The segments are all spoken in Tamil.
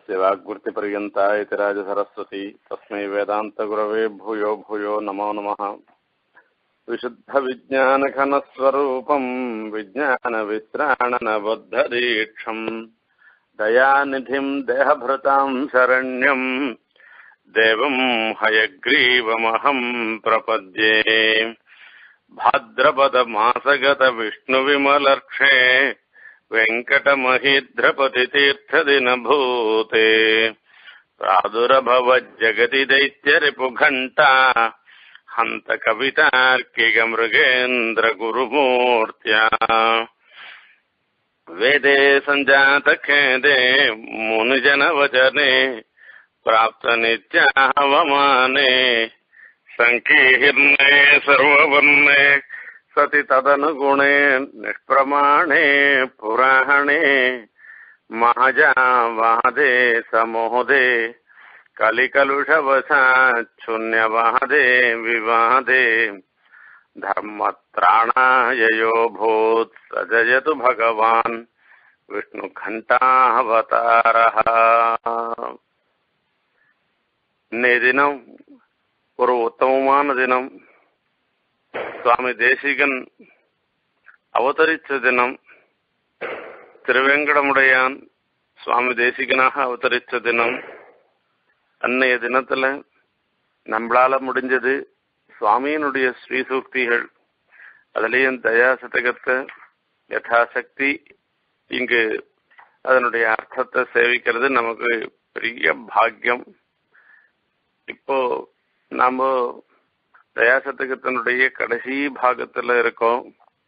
यस्य वाग्वृत्तिपर्यन्ता इति राजसरस्वती तस्मै वेदान्तगुरवे भूयो भूयो नमो नमः। विशुद्धविज्ञानघनस्वरूपम् विज्ञानवित्राणनबद्धदीक्षम् दयानिधिम् देहभृताम् शरण्यम् देवम् हयग्रीवमहम् प्रपद्ये। भाद्रपदमासगतविष्णुविमलर्क्षे वेङ्कटमहीद्रपतितीर्थदिनभूते प्रादुरभवज्जगति दैत्यरिपुघण्टा हन्त कवितार्किकमृगेन्द्रगुरुमूर्त्या। वेदे सञ्जातखेदे मुनिजनवचने प्राप्तनित्याहवमाने सङ्कीर्णे सर्ववर्णे सति तदनुगुणे निष्प्रमाणे पुराणे महजावादे समोदे कलिकलुषवशाच्छून्यवादे विवादे धर्मत्राणाय यो भूत् स जयतु भगवान् विष्णुघण्टावतारः। இன்னைய தினம் ஒரு உத்தமமான தினம். சுவாமி தேசிகன் அவதரித்த தினம். திருவேங்கடமுடையான் சுவாமி தேசிகனாக அவதரித்த தினம். அன்னைய தினத்துல நம்மளால முடிஞ்சது சுவாமியினுடைய ஸ்ரீசூக்திகள், அதுலேயும் தயாசதகத்தை யதாசக்தி இங்கு அதனுடைய அர்த்தத்தை சேவிக்கிறது நமக்கு பெரிய பாக்கியம். இப்போ நாம தயாசதகத்தினுடைய கடைசி பாகத்துல இருக்கோம்.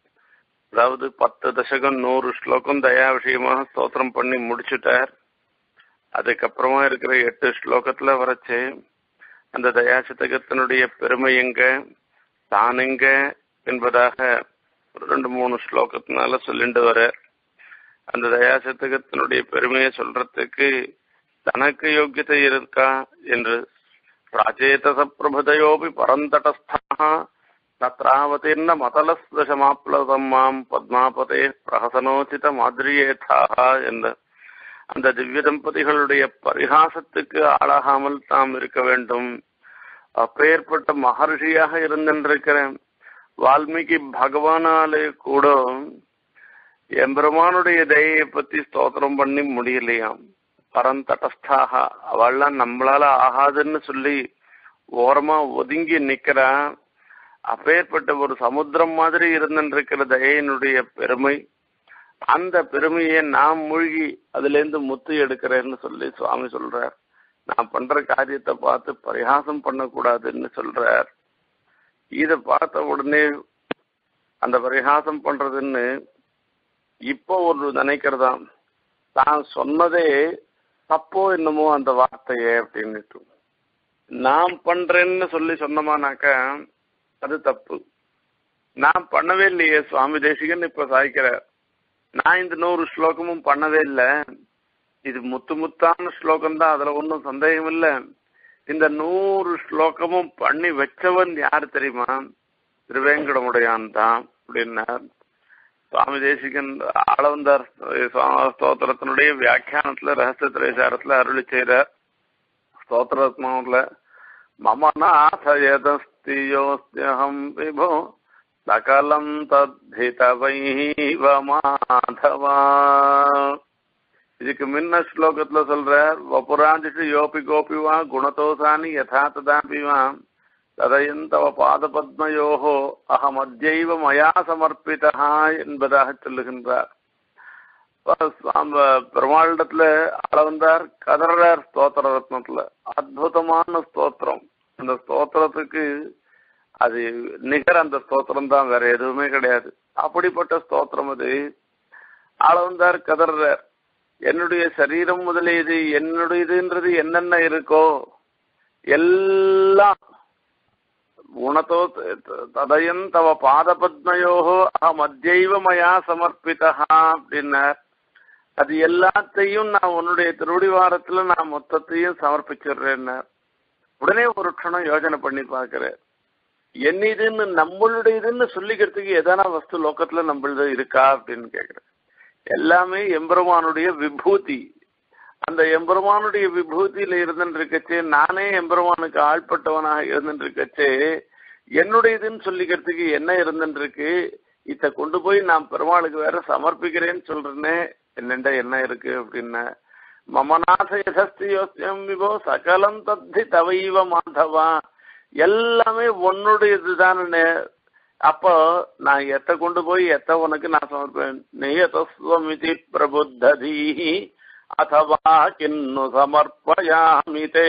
அதாவது 10 தசகம் 100 ஸ்லோகம் தயா விஷயமாக ஸ்தோத்திரம் பண்ணி முடிச்சுட்டார். அதுக்கப்புறமா இருக்கிற 8 ஸ்லோகத்துல வரைச்சு அந்த தயாசதகத்தினுடைய பெருமை எங்க தான் எங்க என்பதாக 2-3 ஸ்லோகத்தினால சொல்லிட்டு வர. அந்த தயாசதகத்தினுடைய பெருமையை சொல்றதுக்கு தனக்கு யோக்கியதை இருக்கா என்று प्राचेतस प्रभुतयोपि परन्तटस्थः तत्रावतीर्ण मतलस्दशमाप्लवं मां पद्मापते प्रहसनोचित माद्रियेथाः என்ற அந்த திவ்ய தம்பதிகளுடைய பரிகாசத்துக்கு ஆளாகாமல் தாம் இருக்க வேண்டும். அப்பேற்பட்ட மகர்ஷியாக இருந்திருக்கிற வால்மீகி பகவானாலே கூட எம்பெருமானுடைய தயையை பத்தி ஸ்தோத்திரம் பண்ணி முடியலையாம். பரந்தடஸ்தாக அவள்லாம் நம்மளால ஆகாதுன்னு சொல்லி ஓரமா ஒதுங்கி நிக்கிறா. அப்பேற்பட்ட ஒரு சமுத்திரம் மாதிரி இருந்திருக்கிற தயையினுடைய பெருமை, அந்த பெருமையை நான் மூழ்கி அதுல இருந்து முத்து எடுக்கிறேன்னு சொல்லி சுவாமி சொல்றார். நான் பண்ற காரியத்தை பார்த்து பரிகாசம் பண்ணக்கூடாதுன்னு சொல்றார். இத பார்த்த உடனே அந்த பரிகாசம் பண்றதுன்னு இப்போ ஒரு நினைக்கிறதாம், தான் சொன்னதே தப்போ என்னமோ அந்த வார்த்தையே அப்படின்னுட்டு. நான் பண்றேன்னு சொல்லி சொன்னமானாக்கா அது தப்பு. நான் பண்ணவே இல்லையே, சுவாமி தேசிகன் இப்ப சாய்க்கிற நான் இந்த 100 ஸ்லோகமும் பண்ணவே இல்லை. இது முத்தான ஸ்லோகம் தான், அதுல ஒன்றும் சந்தேகம் இல்லை. இந்த 100 ஸ்லோகமும் பண்ணி வச்சவன் யாரு தெரியுமா? திருவேங்கடமுடையான் தான் அப்படின்னார். சுவாமி தேசிகன் ஆளவந்தார் ஸ்தோத்திரத்தினுடைய வியாக்கியானத்துல ரகசிய திரைசாரத்துல அருளி செய்தார். ஸ்தோத்திரத்மாவில மமநாதயதஸ்தியோஸ்தியஹம் விபோ சகலம் தத்திதவைவ மாதவா. இதுக்கு முன்ன ஸ்லோகத்துல சொல்ற வபுராஞ்சிட்டு யோபி கோபிவா குணதோசானி யதா ததாபிவா ததயந்தவ பாதபத்மயோகோ அகமத்யைவ மயா சமர்ப்பிதா என்பதாக சொல்லுகின்றார். பெருமாளிடத்துல அளவந்தார் கதறார் ஸ்தோத்திர ரத்னத்துல. அற்புதமான ஸ்தோத்திரம். அந்த ஸ்தோத்திரத்துக்கு அது நிகர் அந்த ஸ்தோத்திரம் தான், வேற எதுவுமே கிடையாது. அப்படிப்பட்ட ஸ்தோத்திரம் அது. அளவந்தார் கதறார், என்னுடைய சரீரம் முதலியது என்னுடையதுன்றது என்னென்ன இருக்கோ எல்லாம் குணத்தோ ததயம் தவ பாதபத்மயோகோ அகமத்யைவ மயா சமர்ப்பிதா அப்படின்னார். அது எல்லாத்தையும் நான் உன்னுடைய திருவடிவாரத்துல நான் மொத்தத்தையும் சமர்ப்பிச்சிடுறேன்னார். உடனே ஒரு க்ஷணம் யோஜனை பண்ணி பார்க்கிறேன், என்னதுன்னு நம்மளுடையதுன்னு சொல்லிக்கிறதுக்கு எதான வஸ்து லோகத்துல நம்மளது இருக்கா அப்படின்னு கேட்கிறேன். எல்லாமே எம்பெருமானுடைய விபூதி. அந்த எம்பெருமானுடைய விபூதியில இருந்துருக்கச்சு, நானே எம்பெருமானுக்கு ஆள்பட்டவனாக இருந்துருக்கச்சு, என்னுடையதுன்னு சொல்லிக்கிறதுக்கு என்ன இருந்துருக்கு? இத கொண்டு போய் நான் பெருமாளுக்கு வேற சமர்ப்பிக்கிறேன்னு சொல்றேன்னே, என்னண்ட என்ன இருக்கு அப்படின்னா, மமநாத யதஸ்தி யோசியம் விபோ சகலம் தத்தி தவைவ மாதவா, எல்லாமே உன்னுடையதுதானே. அப்போ நான் எத்த கொண்டு போய் எத்த உனக்கு நான் சமர்ப்பேன். நியதஸ்வமிதி பிரபுத்ததி அதவா கின்னு சமர்ப்பயாமிதே,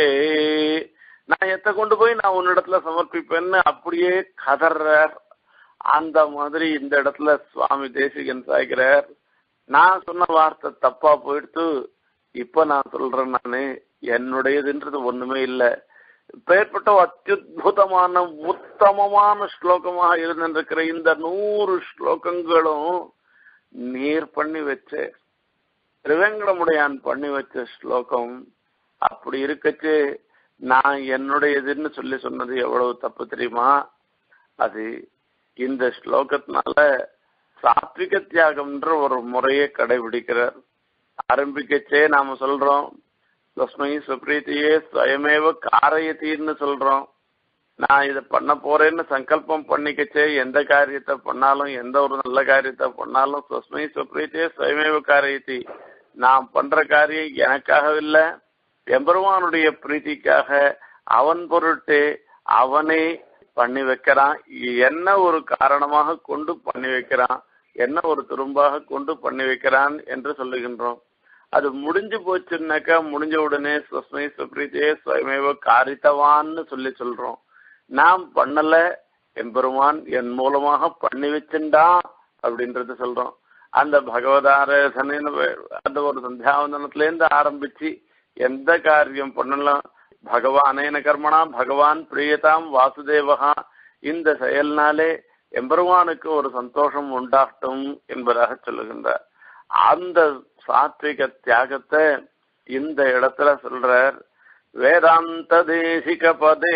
நான் எத்த கொண்டு போய் நான் உன்னிடத்துல சமர்ப்பிப்பேன்னு அப்படியே கதறார். அந்த மாதிரி இந்த இடத்துல சுவாமி தேசிகன் சாய்க்கிறார். நான் சொன்ன வார்த்தை தப்பா போயிடுத்து, இப்ப நான் சொல்றேன், நானு என்னுடையதுன்றது ஒண்ணுமே இல்லை. பெயர்பட்ட அத்யுதமான உத்தமமான ஸ்லோகமாக இருந்திருக்கிற இந்த 100 ஸ்லோகங்களும் நீர் பண்ணி வச்ச திருவேங்கடமுடையான் பண்ணி வச்ச ஸ்லோகம். அப்படி இருக்கச்சு நான் என்னுடையதுன்னு சொல்லி சொன்னது எவ்வளவு தப்பு தெரியுமா? அது இந்த ஸ்லோகத்தினால சாத்விக தியாகம்ன்ற ஒரு முறையை கடைபிடிக்கிறார். ஆரம்பிக்கச்சே நாம சொல்றோம், தஸ்மை சுப்ரீத்தியே ஸ்வயமேவ காரயத்தின்னு சொல்றோம். நான் இதை பண்ண போறேன்னு சங்கல்பம் பண்ணிக்கச்சே எந்த காரியத்தை பண்ணாலும், எந்த ஒரு நல்ல காரியத்தை பண்ணாலும் தஸ்மை சுப்ரீத்தியே ஸ்வயமேவ காரயத்தி, நான் பண்ற காரியம் எனக்காக இல்லை, எம்பெருமானுடைய பிரீத்திக்காக, அவன் பொருட்டு அவனே பண்ணி வைக்கிறான். என்ன ஒரு காரணமாக கொண்டு பண்ணி வைக்கிறான், என்ன ஒரு துரும்பாக கொண்டு பண்ணி வைக்கிறான் என்று சொல்லுகின்றோம். அது முடிஞ்சு போச்சுன்னாக்கா முடிஞ்ச உடனே ஸ்வஸ்மை சுப்ரீத்தியே ஸ்வயமேவ காரித்தவான்னு சொல்றோம். நாம் பண்ணல, எம்பெருமான் என் மூலமாக பண்ணி வச்சுண்டா அப்படின்றது சொல்றோம். அந்த பகவதாராதனைன்னு அந்த ஒரு சந்தியாவந்தனத்துல இருந்து ஆரம்பிச்சு எந்த காரியம் பண்ணலாம், பகவானேன கர்மனா பகவான் பிரியதாம் வாசுதேவகா, இந்த செயல்னாலே எம்பெருமானுக்கு ஒரு சந்தோஷம் உண்டாகட்டும் என்பதாக சொல்லுகின்றார். அந்த சாத்விக தியாகத்தை இந்த இடத்துல சொல்றார். வேதாந்த தேசிக பதே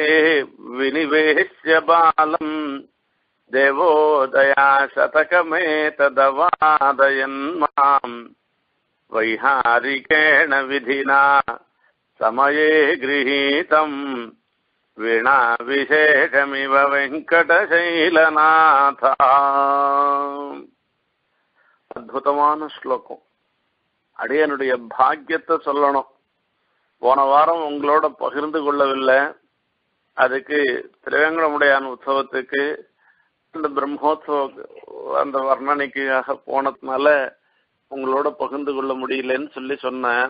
வினிவேஷ்ய பாலம் தேவோதயா சதகமே ததவாதயன் மாம் வைஹாரிகேண விதினா சமயே கிரஹீதம் வீணா விசேஷமிவ வெங்கடசைலநாதா. அற்புதமான ஸ்லோகம். அடியனுடைய பாக்கியத்தை சொல்லணும். போன வாரம் உங்களோட பகிர்ந்து கொள்ளவில்லை. அதுக்கு திருவேங்கடமுடையான் உற்சவத்துக்கு அந்த பிரம்மோத்சவ அந்த வர்ணனைக்காக போனதுனால உங்களோட பகிர்ந்து கொள்ள முடியலன்னு சொல்லி சொன்னேன்.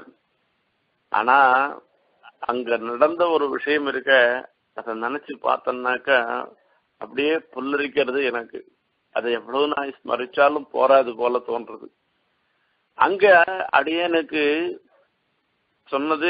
ஆனா அங்க நடந்த ஒரு விஷயம் இருக்க, அதை நினைச்சு பார்த்தோம்னாக்கா அப்படியே புல்லரிக்கிறது எனக்கு. அதை எவ்வளவு நான் ஸ்மரிச்சாலும் போராது போல தோன்றது. அங்க அடியனுக்கு சொன்னது,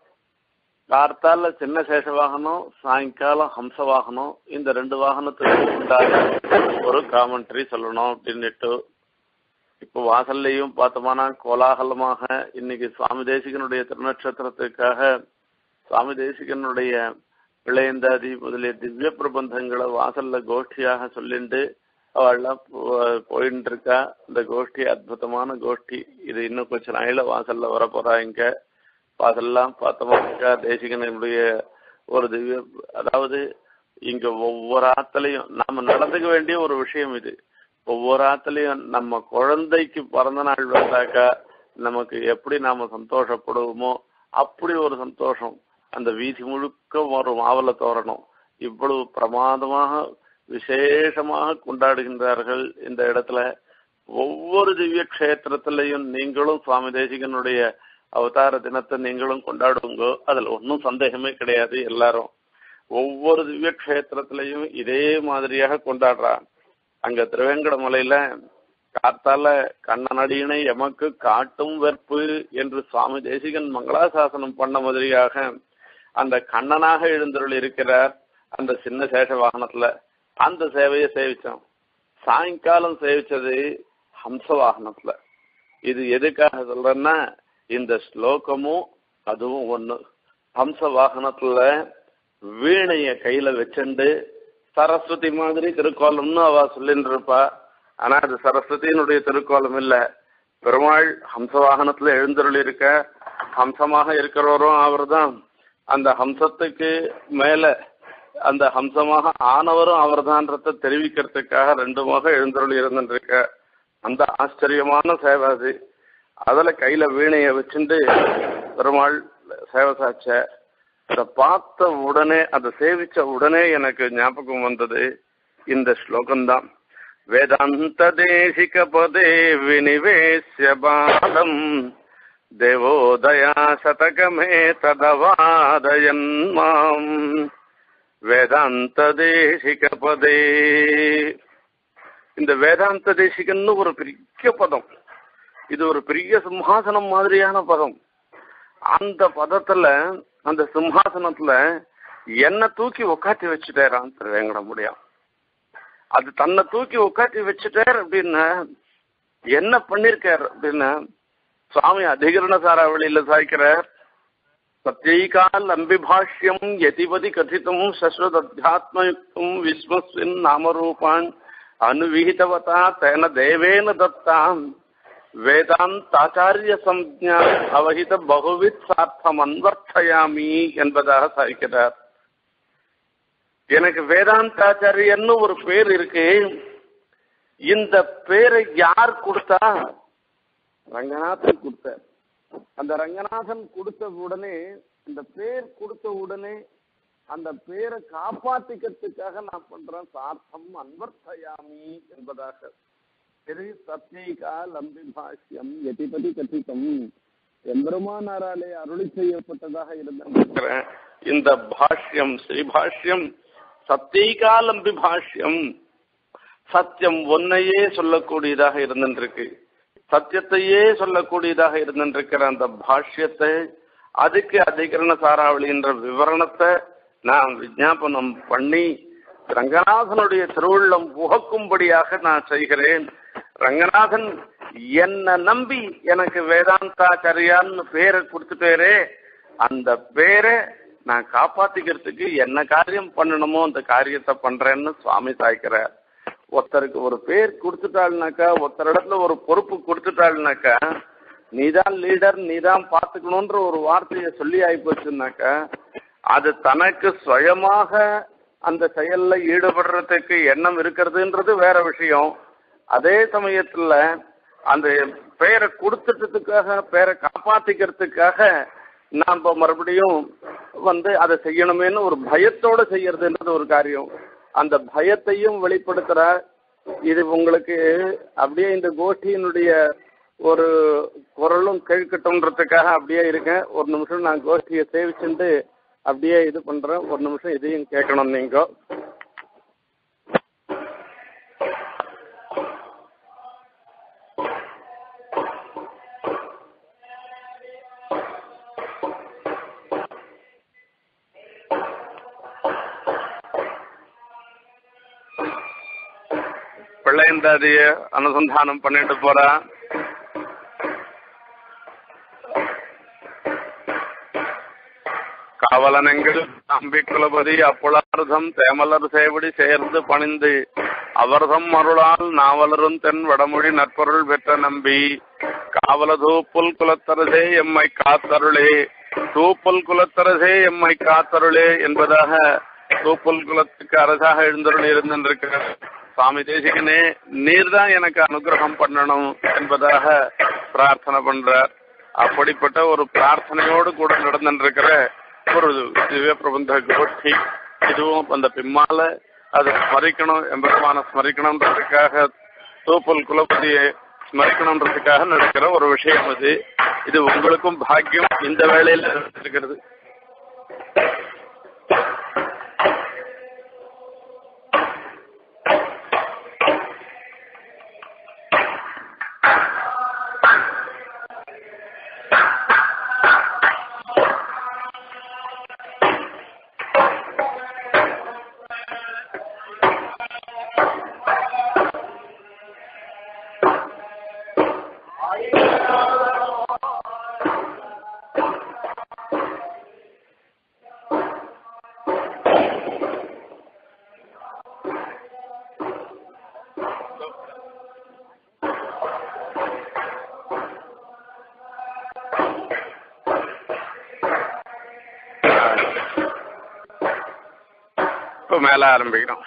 கார்த்தால சின்ன சேஷ வாகனம், சாயங்காலம் ஹம்ச வாகனம், இந்த 2 வாகனத்துக்கு உண்டான ஒரு காமெண்ட்ரி சொல்லணும் அப்படின்னுட்டு. இப்போ வாசல்லையும் பார்த்தோம்னா கோலாகலமாக இன்னைக்கு சுவாமி தேசிகனுடைய திருநட்சத்திரத்துக்காக சுவாமி தேசிகனுடைய இளையந்தாதி முதலிய திவ்ய பிரபந்தங்களை வாசல்ல கோஷ்டியாக சொல்லிட்டு அவள்லாம் போயிட்டு இருக்கா. இந்த கோஷ்டி அற்புதமான கோஷ்டி. இது இன்னும் கொஞ்சம் நாயில வாசல்ல வரப்போறா. இங்க வாசல்லாம் பார்த்தோம்னாக்கா தேசிகனுடைய ஒரு திவ்ய, அதாவது இங்க ஒவ்வொரு ஆத்துலையும் நாம நடந்துக்க வேண்டிய ஒரு விஷயம் இது. ஒவ்வொரு ஆத்துலையும் நம்ம குழந்தைக்கு பிறந்த நாள் வந்தாக்கா நமக்கு எப்படி நாம சந்தோஷப்படுவோமோ அப்படி ஒரு சந்தோஷம் அந்த வீதி முழுக்க ஒரு மாவல தோரணும். இவ்வளவு பிரமாதமாக விசேஷமாக கொண்டாடுகின்றார்கள் இந்த இடத்துல. ஒவ்வொரு திவ்ய கஷேத்திரத்திலையும் நீங்களும் சுவாமி தேசிகனுடைய அவதார தினத்தை நீங்களும் கொண்டாடுவீங்கோ, அதுல ஒன்றும் சந்தேகமே கிடையாது. எல்லாரும் ஒவ்வொரு திவ்ய கஷேத்திரத்திலையும் இதே மாதிரியாக கொண்டாடுறான். அங்க திருவேங்கடமலையில காத்தால கண்ணனடியினை எமக்கு காட்டும் வெற்பு என்று சுவாமி தேசிகன் மங்களாசாசனம் பண்ண மாதிரியாக அந்த கண்ணனாக எழுந்தருள் இருக்கிறார். அந்த சின்ன சேஷ வாகனத்துல அந்த சேவையை சேவிச்சோம். சாயங்காலம் சேவிச்சது ஹம்ச வாகனத்துல. இது எதுக்காக சொல்றேன்னா, இந்த ஸ்லோகமும் அதுவும் ஒண்ணு. ஹம்ச வாகனத்துல வீணைய கையில வச்சுண்டு சரஸ்வதி மாதிரி திருக்கோலம்னு அவ சொல்லிட்டு இருப்பா. ஆனா அது சரஸ்வதியினுடைய திருக்கோலம் இல்ல. பெருமாள் ஹம்ச வாகனத்துல எழுந்தருள் இருக்க. ஹம்சமாக இருக்கிறவரும் அவர் தான், அந்த ஹம்சத்துக்கு மேல அந்த ஹம்சமாக ஆனவரும் அவர் தான்றத தெரிவிக்கிறதுக்காக ரெண்டுமாக எழுந்தருள் இருந்துருக்க அந்த ஆச்சரியமான சேவை அது. அதுல கையில வீணையை வச்சுட்டு பெருமாள் சேவை சாச்ச. அதை பார்த்த உடனே, அதை சேவிச்ச உடனே எனக்கு ஞாபகம் வந்தது இந்த ஸ்லோகம்தான். வேதாந்த தேசிக பதே வினிவேஷ்ய பாலம் தேவோதயா சதகமே ததவாதயன்மாம் வேதாந்த தேசிக பதே. இந்த வேதாந்த தேசிகன்னு ஒரு பெரிய பதம், இது ஒரு பெரிய சிம்ஹாசனம் மாதிரியான பதம். அந்த பதத்துல, அந்த சிம்ஹாசனத்துல என்ன தூக்கி உக்காத்தி வச்சுட்டாரான் திருவேங்கட முடியும். அது தன்னை தூக்கி உக்காத்தி வச்சுட்டார் அப்படின்னா என்ன பண்ணிருக்கார் அப்படின்னா, சுவாமி அதிகரண சாராவளியில சாய்க்கிறார். சத்யைகால் அம்பிபாஷ்யம் யதிபதி கதிதம் சஸ்வத் அத்தியாத்மயுக்தம் விஸ்வஸ்வின் நாமரூபான் அனுவிஹிதவதா தேன தேவேன தத்தாம் வேதாந்தாச்சாரிய சம்ஞா அவஹித பகுவித் சார்த்தம் அன்வர்த்தயாமி என்பதாக சாய்க்கிறார். எனக்கு வேதாந்தாச்சாரியன்னு ஒரு பேர் இருக்கு. இந்த பேரை யார் கொடுத்தா? ரங்கநாதன் கொடுத்தார். அந்த ரங்கநாதன் கொடுத்த உடனே, அந்த பேர் கொடுத்த உடனே அந்த பேரை காப்பாத்திக்கிறதுக்காக நான் பண்றேன் சார்த்தம் அன்வர்த்தயாமி என்பதாக. சத்யைகால் அம்பிபாஷ்யம் யதிபதி கதிதம் எம்பெருமானாராலே அருளி செய்யப்பட்டதாக இருந்திருக்கிறேன். இந்த பாஷ்யம், ஸ்ரீபாஷ்யம் சத்யைகால் அம்பிபாஷ்யம், சத்தியம் ஒன்னையே சொல்லக்கூடியதாக இருந்திருக்கு, சத்தியத்தையே சொல்லக்கூடியதாக இருந்திருக்கிற அந்த பாஷ்யத்தை, அதுக்கு அதிகரண சாராவளி என்ற விவரணத்தை நான் விஞ்ஞாபனம் பண்ணி ரங்கநாதனுடைய திருவுள்ளம் புகக்கும்படியாக நான் செய்கிறேன். ரங்கநாதன் என்ன நம்பி எனக்கு வேதாந்தாச்சாரியான்னு பேரை கொடுத்துட்டேரே, அந்த பேரை நான் காப்பாத்திக்கிறதுக்கு என்ன காரியம் பண்ணணுமோ அந்த காரியத்தை பண்றேன்னு சுவாமி சாய்க்கிறார். ஒருத்தருக்கு ஒரு பேர் கொடுத்துட்டாள்னாக்கா, ஒருத்தர் இடத்துல ஒரு பொறுப்பு கொடுத்துட்டாள்னாக்கா, நீதான் லீடர், நீதான் பார்த்துக்கணுன்ற ஒரு வார்த்தையை சொல்லி ஆயிப்போச்சுனாக்கா, அது தனக்கு சுயமாக அந்த செயல்ல ஈடுபடுறதுக்கு எண்ணம் இருக்கிறதுன்றது வேற விஷயம். அதே சமயத்துல அந்த பேரை கொடுத்துட்டதுக்காக, பேரை காப்பாத்திக்கிறதுக்காக நாம் மறுபடியும் அதை செய்யணுமேன்னு ஒரு பயத்தோட செய்யறதுன்றது ஒரு காரியம். அந்த பயத்தையும் வெளிப்படுத்துற இது உங்களுக்கு அப்படியே இந்த கோஷ்டியினுடைய ஒரு குரலும் கேட்கட்டும்ன்றதுக்காக அப்படியே இருக்கேன். ஒரு நிமிஷம் நான் கோஷ்டியை சேவிச்சுட்டு அப்படியே இது பண்றேன். ஒரு நிமிஷம் இதையும் கேட்கணும் நீங்க. பிள்ளைந்தாதிய அனுசந்தானம் பண்ணிட்டு போறா. காவலனெங்கள் நம்பி குலபதி அப்புளார்தம் தேமலர் சேவடி சேர்ந்து பணிந்து அவர்தம் அருளால் நாவலரும் தென் வடமொழி நற்பொருள் பெற்ற நம்பி காவல தூப்புல் குலத்தரசே எம்மை காத்தருளே, தூப்புல் குலத்தரசே எம்மை காத்தருளே என்பதாக தூப்புல் குலத்துக்கு அரசாக எழுந்தருள் இருந்திருக்கிறார். சுவாமி தேசிகனே, நீர் தான் எனக்கு அனுகிரகம் பண்ணணும் என்பதாக பிரார்த்தனை பண்றார். அப்படிப்பட்ட ஒரு பிரார்த்தனையோடு கூட நடந்துருக்கிற ஒரு திவ்ய பிரபந்த கோஷ்டி. இதுவும் அந்த பிம்மால அதை ஸ்மரிக்கணும், எம்பெருமான ஸ்மரிக்கணும்ன்றதுக்காக, தூப்பல் குலபதியை ஸ்மரிக்கணும்ன்றதுக்காக நடக்கிற ஒரு விஷயம் அது. இது உங்களுக்கும் பாக்கியம் இந்த வேளையில இருக்கிறது. இப்ப மேல ஆரம்பிக்கிறோம்.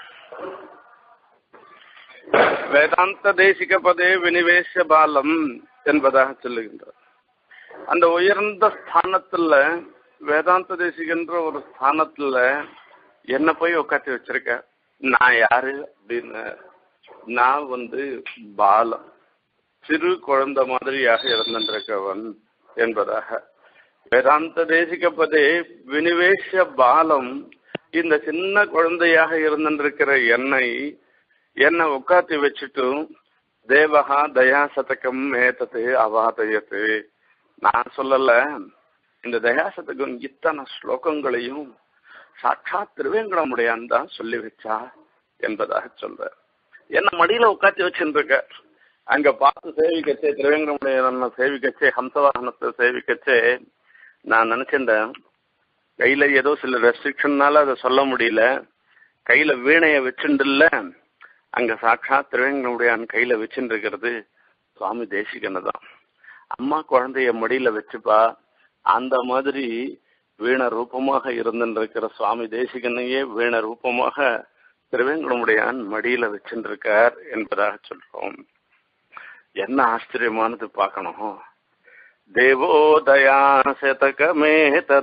வேதாந்த தேசிக பதே வினிவேஷ பாலம் என்பதாக சொல்லுகின்றார். அந்த உயர்ந்த ஸ்தானத்துல வேதாந்த தேசிகன்ற ஒரு ஸ்தானத்துல என்ன போய் உட்காந்து வச்சிருக்க. நான் யாரு அப்படின்னு, நான் பாலம், சிறு குழந்தை மாதிரியாக இருந்திருக்கவன் என்பதாக. வேதாந்த தேசிக பதே வினிவேஷ பாலம், இந்த சின்ன குழந்தையாக இருந்திருக்கிற என்னை உட்காத்தி வச்சுட்டு தேவஹா தயா சதகம் ஏத்தது அவாதயத்து. நான் சொல்லல, இந்த தயா சதகம் இத்தனை ஸ்லோகங்களையும் சாட்சாத் திருவேங்கடமுடையான் தான் சொல்லி வச்சா என்பதாக சொல்ற. என்ன மடியில உட்காத்தி வச்சுருக்க. அங்க பார்த்து சேவிக்கச்சே, திருவேங்கடமுடையான் சேவிக்கச்சே, ஹம்சவாகனத்தை சேவிக்கச்சே நான் நினைச்சிருந்தேன், கையில ஏதோ சில ரெஸ்ட்ரிக்ஷன்னால அதை சொல்ல முடியல, கையில வீணைய வச்சுண்டுல, அங்க சாட்சாத் திருவேங்கடமுடையான் கையில வச்சுட்டு இருக்கிறது சுவாமி தேசிகனை தான். அம்மா குழந்தைய மடியில வச்சுப்பா, அந்த மாதிரி வீண ரூபமாக இருந்திருக்கிற சுவாமி தேசிகனையே வீண ரூபமாக திருவேங்கடமுடையான் மடியில வச்சுருக்கார் என்பதாக சொல்றோம். என்ன ஆச்சரியமானது பார்க்கணும். தேவோதயா சதகமே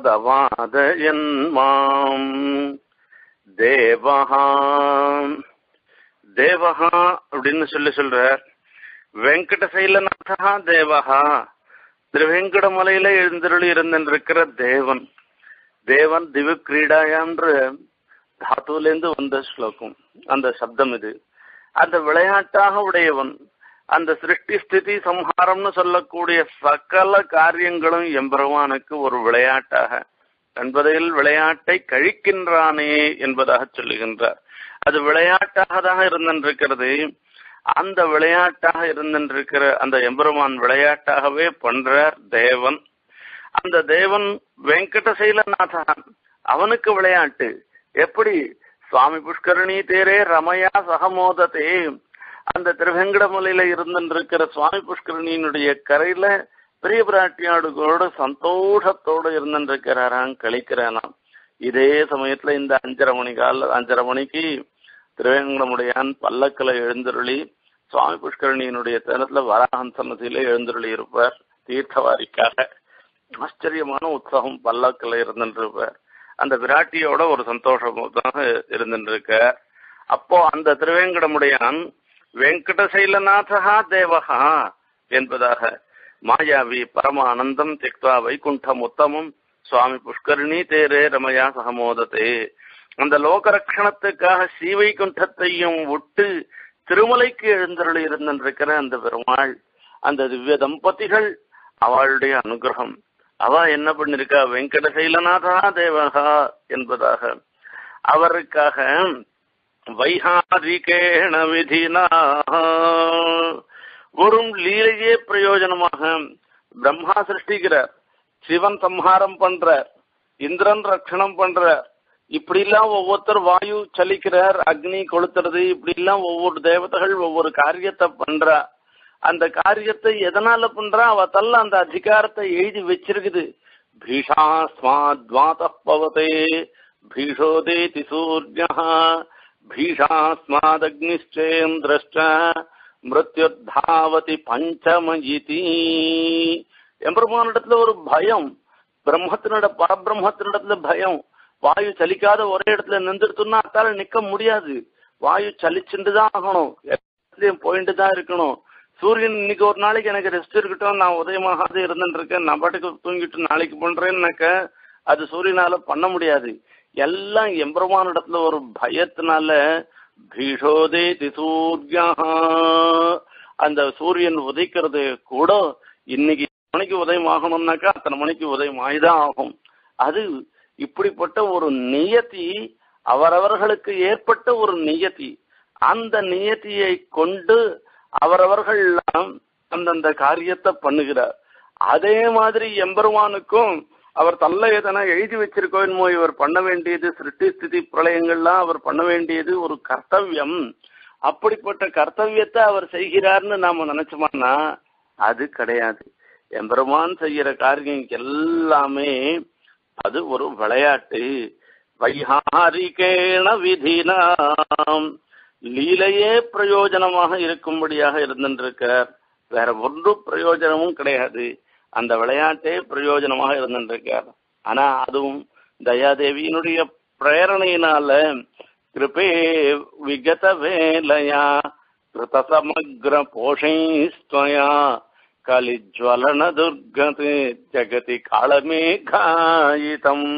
ததவாதயன்மாம் தேவஹா தேவஹா அப்படின்னு சொல்றார். வெங்கடசைலநாதா தேவஹா, திருவேங்கடமலையில எழுந்தருளி இருந்திருக்கிற தேவன். தேவன் திவ்ய கிரீடாயான்ற தாத்துலேருந்து வந்த ஸ்லோகம், அந்த சப்தம் இது. அந்த விளையாட்டாக உடையவன், அந்த சிருஷ்டி ஸ்திதி சம்ஹாரம்னு சொல்லக்கூடிய சகல காரியங்களும் எம்பெருமானுக்கு ஒரு விளையாட்டாக, என்பதில் விளையாட்டை கழிக்கின்றானே என்பதாக சொல்லுகின்றார். அது விளையாட்டாக தான் இருந்திருக்கிறது. அந்த விளையாட்டாக இருந்திருக்கிற அந்த எம்பெருமான் விளையாட்டாகவே பண்றார் தேவன். அந்த தேவன் வெங்கடசைலநாதன், அவனுக்கு விளையாட்டு எப்படி? சுவாமி புஷ்கரணி தேரே ரமயா சகமோதத்தே, அந்த திருவேங்கடமலையில இருந்திருக்கிற சுவாமி புஷ்கரணியினுடைய கரையில பெரிய பிராட்டியாடுகளோட சந்தோஷத்தோடு இருந்திருக்கிறாராம், கழிக்கிறானாம். இதே சமயத்துல இந்த 5:30 மணிக்கு திருவேங்கடமுடையான் பல்லக்கில எழுந்தருளி சுவாமி புஷ்கரணியினுடைய தேனத்துல வராகன் சன்னதியில எழுந்தருளி இருப்பார் தீர்த்தவாரிக்காக. ஆச்சரியமான உற்சாகம் பல்லக்கில இருந்திருப்பார். அந்த விராட்டியோட ஒரு சந்தோஷமாக இருந்திருக்க. அப்போ அந்த திருவேங்கடமுடையான் வெங்கடசைலநாதா தேவஹா என்பதாக மாயாவி பரமானந்தம் திக்வா வைகுண்டம் உத்தமம் சுவாமி புஷ்கரணி தேரே ரமயா சகமோதத்தே. அந்த லோக ரட்சணத்துக்காக ஸ்ரீவைகுண்டத்தையும் விட்டு திருமலைக்கு எழுந்தருளி இருந்திருக்கிற அந்த பெருமாள், அந்த திவ்ய தம்பதிகள், அவளுடைய அனுகிரகம். அவ என்ன பண்ணிருக்கா? வெங்கடசைலநாதா தேவகா என்பதாக அவருக்காக வைஹாரிகேண விதினா ஒரு லீலையே பிரயோஜனமாக பிரம்மா சிருஷ்டிக்கிறார், சிவன் சம்ஹாரம் பண்றார், இந்திரன் ரட்சணம் பண்றார். இப்படி எல்லாம் ஒவ்வொருத்தர் வாயு சலிக்கிறார், அக்னி கொளுத்துறது, இப்படி எல்லாம் ஒவ்வொரு தேவதைகள் ஒவ்வொரு காரியத்தை பண்றா. அந்த காரியத்தை எதனால பண்றா? அவத்தல்ல அந்த அதிகாரத்தை எழுதி வச்சிருக்குது. பீஷாஸ்மாத்வாதப்பவதே பீஷோதேதி சூர்யா பீஷாஸ்மாதக்னிஷ்டேந்திரஷ்ட மிருத்யுர்தாவதி பஞ்சமயிதி. எம்பெருமானிடத்துல ஒரு பயம், பரபிரம்மத்தினிடத்துல பயம். வாயு சலிக்காத ஒரே இடத்துல நின்றுட்டுன்னா அத்தால நிக்க முடியாது. வாயு சலிச்சுட்டு தான் ஆகணும், எல்லாத்துலயும் போயிட்டு தான் இருக்கணும். சூரியன் இன்னைக்கு ஒரு நாளைக்கு எனக்கு ரெஸ்ட் இருக்கட்டும், நான் உதயமாகாது இருந்துட்டு இருக்கேன், நான் பாட்டுக்கு தூங்கிட்டு நாளைக்கு பண்றேன்னாக்க அது சூரியனால பண்ண முடியாது. எல்லாம் எம்பெருமானிடத்துல ஒரு பயத்தினால பீஷோதேதி சூர்யா, அந்த சூரியன் உதைக்கிறது கூட இன்னைக்கு மணிக்கு உதயம் ஆகணும்னாக்கா அத்தனை மணிக்கு உதயம் ஆகிதான் ஆகும். அது இப்படிப்பட்ட ஒரு நியதி, அவரவர்களுக்கு ஏற்பட்ட ஒரு நியதி. அந்த நியதியை கொண்டு அவரவர்கள் அந்தந்த காரியத்தை பண்ணுகிறார். அதே மாதிரி எம்பெருமானுக்கும் அவர் தள்ள எதனா எழுதி வச்சிருக்கோமோ, இவர் பண்ண வேண்டியது சிருஷ்டி ஸ்திதி பிரளயங்கள்லாம் அவர் பண்ண வேண்டியது ஒரு கர்த்தவியம். அப்படிப்பட்ட கர்த்தவியத்தை அவர் செய்கிறார்னு நாம நினைச்சோம்னா அது கிடையாது. எம்பெருமான் செய்யற காரியம் எல்லாமே அது ஒரு விளையாட்டு. வைஹாரிகேண விதினாம், லீலையே பிரயோஜனமாக இருக்கும்படியாக இருந்திருக்கார். வேற ஒன்று பிரயோஜனமும் கிடையாது. அந்த விளையாட்டே பிரயோஜனமாக இருந்திருக்கார். ஆனா அதுவும் தயாதேவியினுடைய பிரேரணையினால கிருபே விகத வேலையா கிருத சமக்ர போஷைஸ்வயா கலிஜ்வலன துர்கதி ஜெகதி காளமேகாயிதம்,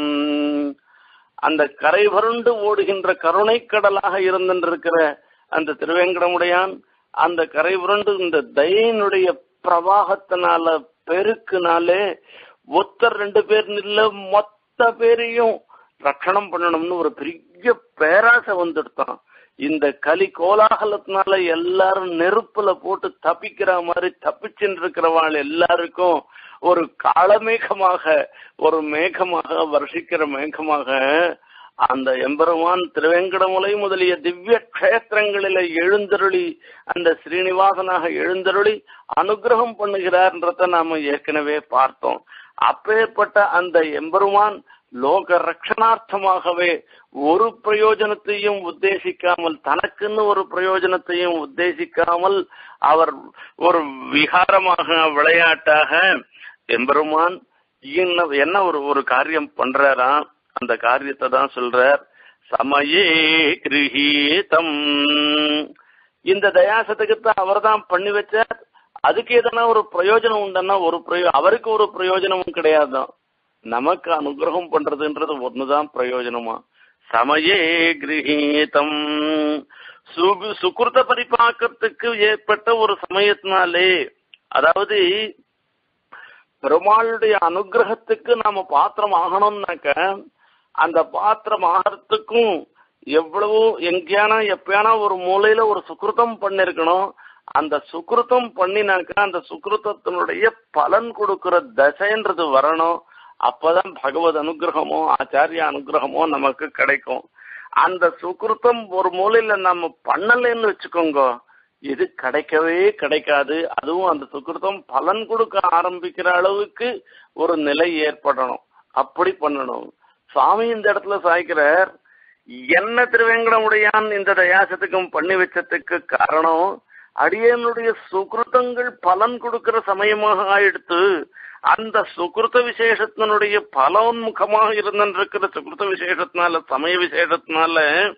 அந்த கரை புரண்டு ஓடுகின்ற கருணை கடலாக இருந்திருக்கிற அந்த திருவேங்கடமுடையான் அந்த கரை புரண்டு இந்த தயினுடைய பிரவாகத்தினால பெருக்குனாலே ஒத்தர் 2 பேர் இல்ல மொத்த பேரையும் ரட்சணம் பண்ணணும்னு ஒரு பெரிய பேராசை வந்துடுத்தான். இந்த கலி கோலாகலத்தினால எல்லாரும் நெருப்புல போட்டு தப்பிக்கிற மாதிரி தப்பிச்சுட்டு இருக்கிறவாள் எல்லாருக்கும் ஒரு காளமேகமாக, ஒரு மேகமாக, வருஷிக்கிற மேகமாக அந்த எம்பெருமான் திருவேங்கடமுலை முதலிய திவ்ய கஷேத்திரங்களில எழுந்தருளி அந்த ஸ்ரீனிவாசனாக எழுந்தருளி அனுகிரகம் பண்ணுகிறார்ன்றத நாம ஏற்கனவே பார்த்தோம். அப்பேற்பட்ட அந்த எம்பெருமான் லோக ரட்சணார்த்தமாகவே ஒரு பிரயோஜனத்தையும் உத்தேசிக்காமல், தனக்குன்னு ஒரு பிரயோஜனத்தையும் உத்தேசிக்காமல் அவர் ஒரு விகாரமாக விளையாட்டாக எம்பெருமான் என்ன ஒரு காரியம் பண்றாரா, அந்த காரியத்தை தான் சொல்றார். சமயே கிரஹீதம், இந்த தயாசத்துக்குத்தான் அவர் தான் பண்ணி வச்சார். அதுக்கு எதனா ஒரு பிரயோஜனம் உண்டுன்னா அவருக்கு ஒரு பிரயோஜனமும் கிடையாதுதான். நமக்கு அனுகிரகம் பண்றதுன்றது ஒண்ணுதான் பிரயோஜனமா. சமயே கிரஹீதம், சுகிருத பரிபாக்கத்துக்கு ஏற்பட்ட ஒரு சமயத்தினாலே, அதாவது பெருமாளுடைய அனுகிரகத்துக்கு நாம பாத்திரம் ஆகணும்னாக்க அந்த பாத்திரம் ஆகிறதுக்கும் எவ்வளவோ எப்பயானா ஒரு மூலையில ஒரு சுக்கிருத்தம் பண்ணிருக்கணும். அந்த சுக்கிருத்தம் பண்ணினாக்க அந்த சுக்கிருத்தத்தினுடைய பலன் கொடுக்கிற தசைன்றது வரணும். அப்பதான் பகவத் அனுகிரகமோ ஆச்சாரிய அனுகிரகமோ நமக்கு கிடைக்கும். அந்த சுக்கிருத்தம் ஒரு மூலையில நம்ம பண்ணலன்னு வச்சுக்கோங்க, இது கிடைக்கவே கிடைக்காது. அதுவும் அந்த சுக்கிருத்தம் பலன் கொடுக்க ஆரம்பிக்கிற அளவுக்கு ஒரு நிலை ஏற்படணும். அப்படி பண்ணணும். சுவாமி இந்த இடத்துல சாய்க்கிறார், என்ன திருவேங்கடமுடையான் இந்த தயாசத்துக்கும் பண்ணி வச்சதுக்கு காரணம் அடியனுடைய சுக்கிருத்தங்கள் பலன் கொடுக்கிற சமயமாக ஆயிடுத்து. அந்த சுக்கிருத்த விசேஷத்தினுடைய பலோன்முகமாக இருந்திருக்கிற சுக்கிருத்த விசேஷத்தினால, சமய விசேஷத்தினால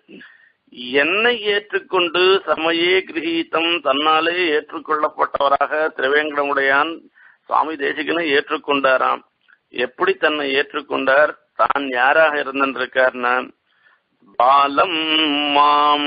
என்னை ஏற்றுக்கொண்டு சமயே கிரகீதம், தன்னாலே ஏற்றுக்கொள்ளப்பட்டவராக திருவேங்கடமுடையான் சுவாமி தேசிகனை ஏற்றுக்கொண்டாராம். எப்படி தன்னை ஏற்றுக்கொண்டார்? தான் யாராக இருந்திருக்கார்னா, பாலம் மாம்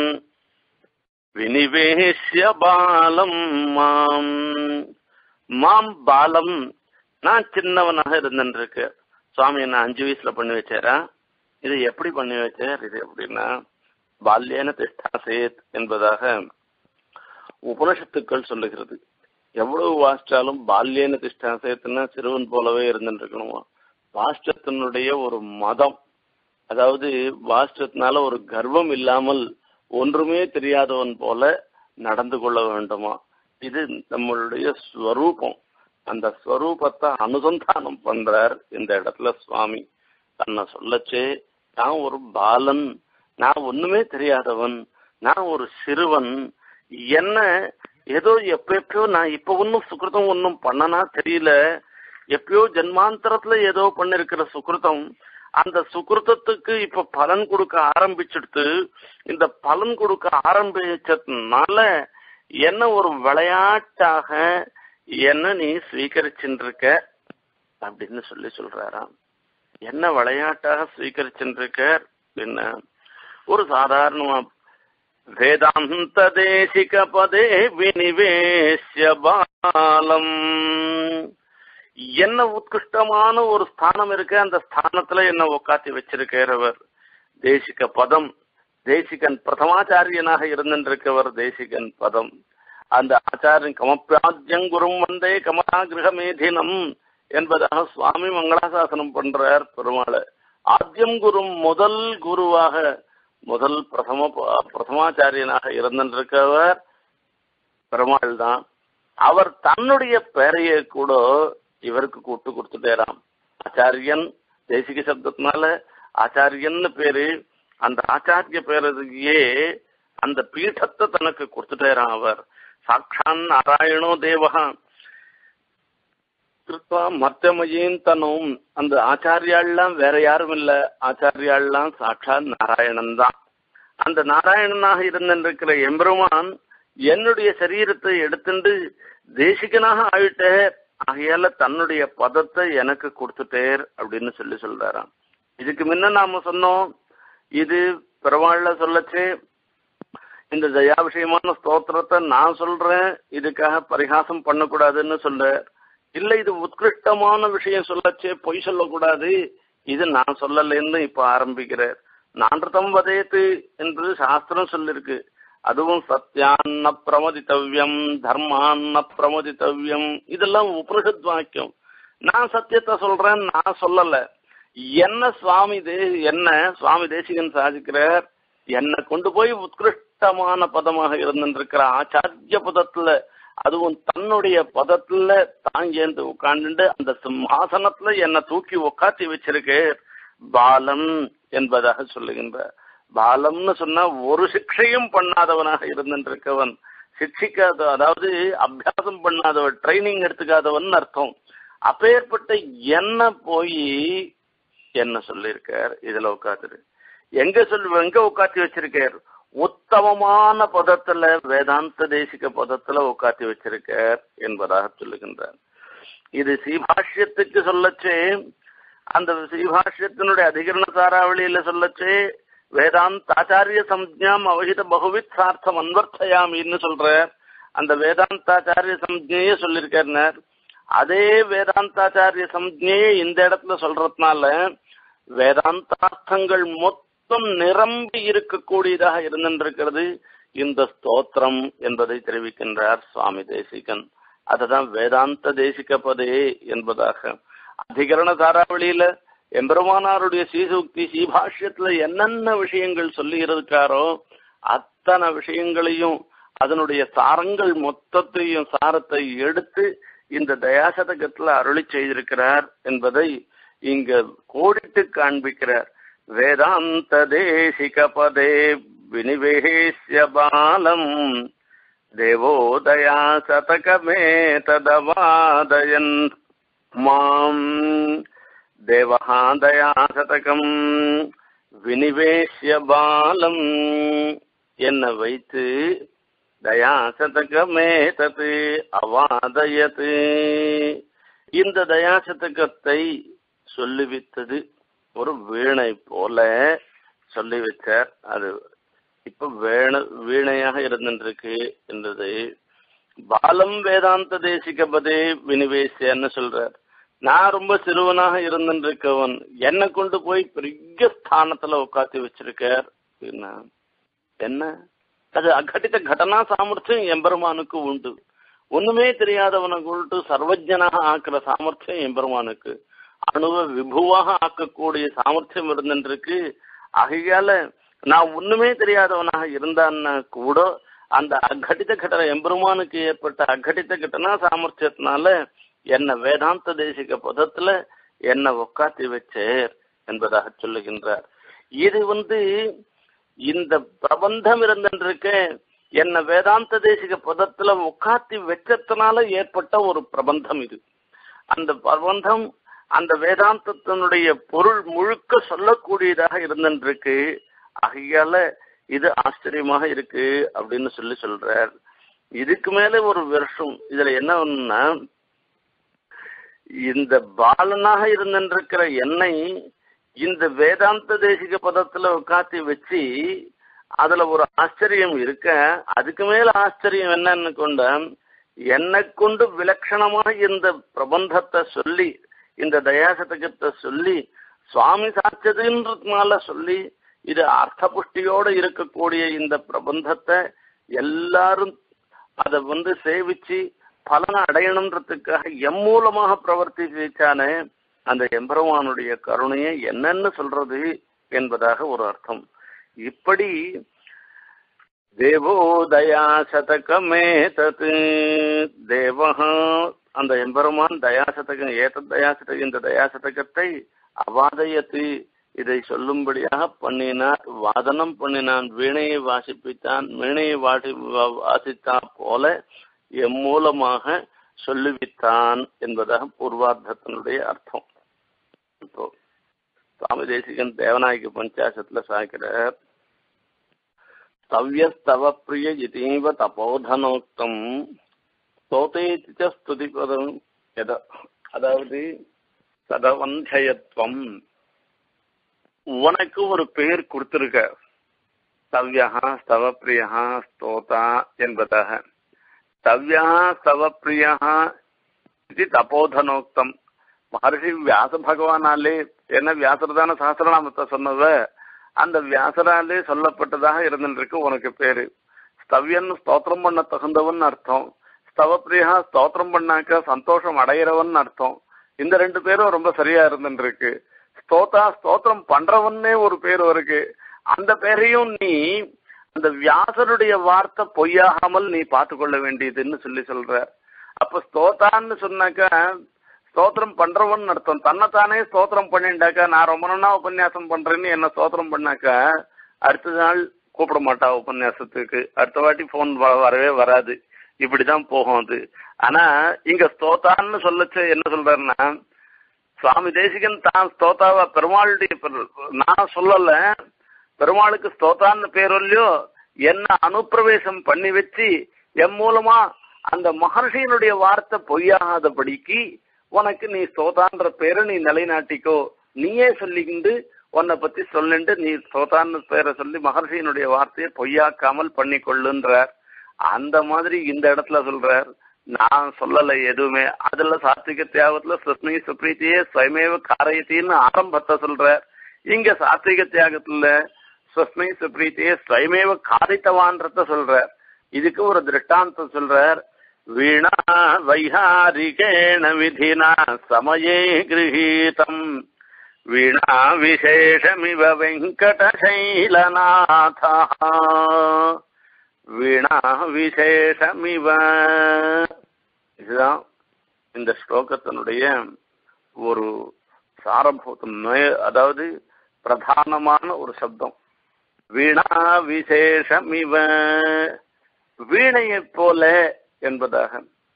வினிவேஷ்ய பாலம் மாம், மாம் பாலம், நான் சின்னவனாக இருந்திருக்க. சுவாமி என்ன 5 வயசுல பண்ணி வச்சாரா? இது எப்படி பண்ணி வச்சார்? இது எப்படின்னா, பால்யேன திஷ்டாசேத் என்பதாக உபனிஷத்துக்கள் சொல்லுகிறது. எவ்வளவு வாசிச்சாலும் பால்யேன திஷ்டாசேத்னா சிறுவன் போலவே இருந்துருக்கணுமா. வாஷ்டத்தினுடைய ஒரு மதம், அதாவது வாஷ்டத்தினால ஒரு கர்வம் இல்லாமல் ஒன்றுமே தெரியாதவன் போல நடந்து கொள்ள வேண்டுமா. இது நம்மளுடைய ஸ்வரூபம். அந்த ஸ்வரூபத்தை அனுசந்தானம் பண்றார் இந்த இடத்துல சுவாமி. தன்னை சொல்லச்சே, நான் ஒரு பாலன், நான் ஒண்ணுமே தெரியாதவன், நான் ஒரு சிறுவன், என்ன ஏதோ எப்பயோ நான் இப்ப ஒன்னும் சுக்கிருத்தம் ஒன்னும் பண்ணனா தெரியல, எப்பயோ ஜென்மாந்தரத்துல ஏதோ பண்ணிருக்கிற சுக்கிருத்தம், அந்த சுக்கிருத்தத்துக்கு இப்ப பலன் கொடுக்க ஆரம்பிச்சுடுத்து. இந்த பலன் கொடுக்க ஆரம்பிச்சதுனால என்ன ஒரு விளையாட்டாக என்ன நீ ஸ்வீகரிச்சுருக்க அப்படின்னு சொல்றாராம். என்ன விளையாட்டாக ஸ்வீகரிச்சுருக்க என்ன? ஒரு சாதாரணமா வேதாந்த தேசிக பதே வினிவேஷ்ய பாலம், என்ன உத்கிருஷ்டமான ஒரு ஸ்தானம் இருக்கு, அந்த ஸ்தானத்துல என்ன உட்காத்தி வச்சிருக்கிறவர் தேசிக பதம். தேசிகன் பிரதமாச்சாரியனாக இருந்திருக்கவர் தேசிகன் பதம். அந்த ஆச்சாரியன் கமப்பியாஜ்யம் குரும் வந்தே கமலா கிரகமேதினம் என்பதாக சுவாமி மங்களாசாசனம் பண்றார் பெருமாளை. ஆத்யம் குரும், முதல் குருவாக, முதல் பிரதமாச்சாரியனாக இருந்திருக்கவர் பெருமாள் தான். அவர் தன்னுடைய பெயரையே கூட இவருக்கு கூட்டு கொடுத்துட்டேராம். ஆச்சாரியன் தேசிக சப்தத்தினால ஆச்சாரியன்னு பேரு. அந்த ஆச்சாரிய பேரதுக்கே அந்த பீഠத்தை தனக்கு கொடுத்துட்டாராம் அவர். சாட்சான் நாராயணோ தேவகா கிருத்வா மத்தியமயின் தனும். அந்த ஆச்சாரியாள்லாம் வேற யாரும் இல்ல, ஆச்சாரியாள்லாம் சாட்சாத் நாராயணன் தான். அந்த நாராயணனாக இருந்திருக்கிற எம்பெருமான் என்னுடைய சரீரத்தை எடுத்துட்டு தேசிகனாக ஆயிட்டார், ஆகையால தன்னுடைய பதத்தை எனக்கு கொடுத்துட்டேர் அப்படின்னு சொல்றாராம். இதுக்கு முன்ன நாம சொன்னோம், இது பெருமாள்ல சொல்லச்சு இந்த தயாபிஷயமான ஸ்தோத்திரத்தை நான் சொல்றேன், இதுக்காக பரிகாசம் பண்ணக்கூடாதுன்னு சொல்ற. இல்ல இது உத்கிருஷ்டமான விஷயம் சொல்லச்சே, பொய் சொல்லக்கூடாது, இது நான் சொல்லலன்னு இப்ப ஆரம்பிக்கிறார். நான்தம் வதேத்து என்று சாஸ்திரம் சொல்லிருக்கு. அதுவும் சத்தியான்ன பிரமதித்தவ்யம் தர்மான்ன பிரமதித்தவ்யம், இதெல்லாம் உபனிஷத் வாக்கியம். நான் சத்தியத்தை சொல்றேன், நான் சொல்லல. என்ன சுவாமி தேசிகன் சாதிக்கிறார், என்னை கொண்டு போய் உத்கிருஷ்டமான பதமாக இருந்திருக்கிற ஆச்சாரிய பதத்துல, அதுவும் தன்னுடைய பதத்துல தாங்கேந்து உட்கார்ந்து அந்த சிம்மாசனத்துல என்னை தூக்கி உட்காத்தி வச்சிருக்கு பாலம் என்பதாக சொல்லுகின்ற. பாலம்னு சொன்னா ஒரு சிக்ஷையும் பண்ணாதவனாக இருந்திருக்கவன், சிக்ஷிக்காத, அதாவது அபியாசம் பண்ணாதவன், ட்ரைனிங் எடுத்துக்காதவன் அர்த்தம். அப்பேற்பட்ட என்ன போய் என்ன சொல்லியிருக்கார், இதுல உட்காந்துரு எங்க உட்காத்தி வச்சிருக்கார், உத்தமமான பதத்துல வேதாந்த தேசிக பதத்துல உட்காத்தி வச்சிருக்கார் என்பதாக சொல்லுகின்றார். இது ஸ்ரீபாஷ்யத்துக்கு சொல்லச்சே, அந்த ஸ்ரீபாஷ்யத்தினுடைய அதிகரண சாராவளியில சொல்லச்சே வேதாந்தாச்சாரிய சம்ஜாம் அவஹித பகுவித் சார்த்தம் அன்வர்த்தயாமின்னு சொல்ற. அந்த வேதாந்தாச்சாரிய சம்ஜையே சொல்லியிருக்கார். அதே வேதாந்தாச்சாரிய சம்ஜையே இந்த இடத்துல சொல்றதுனால வேதாந்தார்த்தங்கள் மொத்தம் நிரம்பி இருக்கக்கூடியதாக இருந்திருக்கிறது இந்த ஸ்தோத்திரம் என்பதை தெரிவிக்கின்றார் சுவாமி தேசிகன். அதுதான் வேதாந்த தேசிக பதே என்பதாக. அதிகரண தாராவளியில எம்பெருமானாருடைய ஸ்ரீசூக்தி ஸ்ரீபாஷ்யத்துல என்னென்ன விஷயங்கள் சொல்லி இருக்காரோ அத்தனை விஷயங்களையும் அதனுடைய சாரங்கள் மொத்தத்தையும் சாரத்தை எடுத்து இந்த தயாசதகத்துல அருளி செய்திருக்கிறார் என்பதை இங்க கோடிட்டு காண்பிக்கிறார். வேதாந்த தேசிக பதே வினிவேஷ்ய பாலம் தேவோ தயாசதகமே ததவாதயன் மாம் தேவஹா தயாசதகம் வினிவேஷ்ய பாலம் என்ன வைத்து தயாசதகமே தது அவாதயது. இந்த தயாசதகத்தை சொல்லிவித்தது ஒரு வீணை போல சொல்லி வச்சார். அது இப்ப வீணையாக இருந்துருக்கு என்றது. பாலம் வேதாந்த தேசிக பதே வினிவேசியன்னு சொல்றார். நான் ரொம்ப சிறுவனாக இருந்துருக்கவன், என்னை கொண்டு போய் பெரிய ஸ்தானத்துல உட்காத்தி வச்சிருக்கார். என்ன அது அகட்டித்த கடனா சாமர்த்தியம் எம்பெருமானுக்கு உண்டு. ஒண்ணுமே தெரியாதவனை கொண்டு சர்வஜனாக ஆக்குற சாமர்த்தியம் எம்பெருமானுக்கு, அணுவ விபுவாக ஆக்கக்கூடிய சாமர்த்தியம் இருந்துருக்கு. ஆகையால நான் ஒண்ணுமே தெரியாதவனாக இருந்தான்னா கூட அந்த அகட்டித்த கடன எம்பெருமானுக்கு ஏற்பட்ட அகட்டித்த கடனா சாமர்த்தியத்தினால என்ன வேதாந்த தேசிக பதத்துல என்ன உட்காத்தி வச்சேர் என்பதாக சொல்லுகின்றார். இது இந்த பிரபந்தம் இருந்திருக்க என்ன வேதாந்த தேசிக பதத்துல உட்காத்தி வச்சதுனால ஏற்பட்ட ஒரு பிரபந்தம் இது. அந்த பிரபந்தம் அந்த வேதாந்தத்தினுடைய பொருள் முழுக்க சொல்லக்கூடியதாக இருந்திருக்கு. ஆகையால இது ஆச்சரியமாக இருக்கு அப்படின்னு சொல்றார். இதுக்கு மேல ஒரு வருஷம் இதுல என்ன ஒண்ணுன்னா, இந்த பாலனாக இருந்திருக்கிற என்னை இந்த வேதாந்த தேசிக பதத்துல உட்காத்தி வச்சு அதுல ஒரு ஆச்சரியம் இருக்க. அதுக்கு மேல ஆச்சரியம் என்னன்னு கொண்ட, என்னை கொண்டு விலட்சணமாக இந்த பிரபந்தத்தை சொல்லி இந்த தயாசதகத்தை சொல்லி சுவாமி சாட்சதுன்றதுனால சொல்லி இது அர்த்த புஷ்டியோட இருக்கக்கூடிய இந்த பிரபந்தத்தை எல்லாரும் அதை சேவிச்சு பலனை அடையணுன்றதுக்காக எம்மூலமாக பிரவர்த்திச்சானே அந்த எம்பெருமானுடைய கருணையை என்னன்னு சொல்றது என்பதாக ஒரு அர்த்தம். இப்படி தேவோ தயாசதகமே தத்து தேவஹா, அந்த எம்பெருமான் தயாசதகம் ஏத்த தயாசதகம் இந்த தயாசதகத்தை அவாதயத்து இதை சொல்லும்படியாக பண்ணினார், வாதனம் பண்ணினான், வீணையை வாசிப்பித்தான், வீணையை வாசித்தா போல எம்மூலமாக சொல்லுவித்தான் என்பதாக பூர்வார்த்தத்தினுடைய அர்த்தம். இப்போ சுவாமி தேசிகன் தேவநாயக பஞ்சாசத்துல சாய்க்கிறார், தவ்யஸ்தவ பிரிய இதீவ தபோதனோக்தம் ஸ்தோதேதி ஸ்துதிபதம் எத, அதாவது சதவந்தயத்துவம், உனக்கு ஒரு பெயர் கொடுத்திருக்க, தவ்யா ஸ்தவப்பிரியா ஸ்தோதா என்பதாக. தவ்யா ஸ்தவப்பிரியா இது தபோதனோக்தம். மகர்ஷி வியாச பகவானாலே, என்ன வியாசர்தான சஹசிரநாமத்தை சொன்னவ, அந்த வியாசராலே சொல்லப்பட்டதாக இருந்துருக்கு உனக்கு பேரு. ஸ்தவ்யன் ஸ்தோத்திரம் பண்ண தகுந்தவன் அர்த்தம், ஸ்தவப்பிரியா ஸ்தோத்திரம் பண்ணாக்க சந்தோஷம் அடைகிறவன் அர்த்தம். இந்த 2 பேரும் ரொம்ப சரியா இருந்துருக்கு. ஸ்தோதா ஸ்தோத்திரம் பண்றவன்னே ஒரு பேர் இருக்கு. அந்த பேரையும் நீ அந்த வியாசருடைய வார்த்தை பொய்யாகாமல் நீ பார்த்துக்கொள்ள வேண்டியதுன்னு சொல்ற. அப்ப ஸ்தோதான்னு சொன்னாக்க ஸ்தோத்திரம் பண்றவன் அர்த்தம். தன்னைத்தானே ஸ்தோத்திரம் பண்ணிண்டாக்கா, நான் ரொம்ப நாளா உபன்யாசம் பண்றேன்னு என்ன ஸ்தோத்திரம் பண்ணாக்கா அடுத்த நாள் கூப்பிட மாட்டா உபன்யாசத்துக்கு, அடுத்த வாட்டி போன் வரவே வராது, இப்படிதான் போகும் அது. ஆனா இங்க ஸ்தோதான்னு சொல்லச்சு என்ன சொல்றாருன்னா, சுவாமி தேசிகன் தான் ஸ்தோதாவா பெருமாளுடைய, நான் சொல்லல, பெருமாளுக்கு ஸ்தோதான்னு பேரொல்லியோ என்ன அனுப்பிரவேசம் பண்ணி வச்சு என் மூலமா அந்த மகர்ஷியினுடைய வார்த்தை பொய்யாகாதபடிக்கு உனக்கு நீ ஸ்தோதான்ற பேரை நீ நிலைநாட்டிக்கோ, நீயே சொல்லிக்கிண்டு உன்னை பத்தி சொல்லிண்டு நீ ஸ்தோதான்னு பேரை சொல்லி மகர்ஷியினுடைய வார்த்தையை பொய்யாக்காமல் பண்ணிக்கொள்ளுன்றார். அந்த மாதிரி இந்த இடத்துல சொல்றார், நான் சொல்லலை எதுவுமே. அதுல சாத்விக தியாகத்துல சுஸ்மி சுப்ரீத்தியே ஸ்வயமேவ காரயத்தின்னு ஆரம்பத்தை சொல்றார். இங்க சாத்விக தியாகத்துல சுஸ்மி சுப்ரீத்தியே ஸ்வயமேவ காரித்தவான்றத சொல்றார். இதுக்கு ஒரு திருஷ்டாந்தம் சொல்றார். வீணா வைஹாரிகேண விதினா சமயே கிரஹீதம் வீணா விசேஷமிவ வெங்கடசைலநாதா வீணா விசேஷமிவ. இதுதான் இந்த ஸ்லோகத்தினுடைய ஒரு சாரபூதம், அதாவது பிரதானமான ஒரு சப்தம். வீணா விசேஷமிவ, வீணையை போல என்பதாக.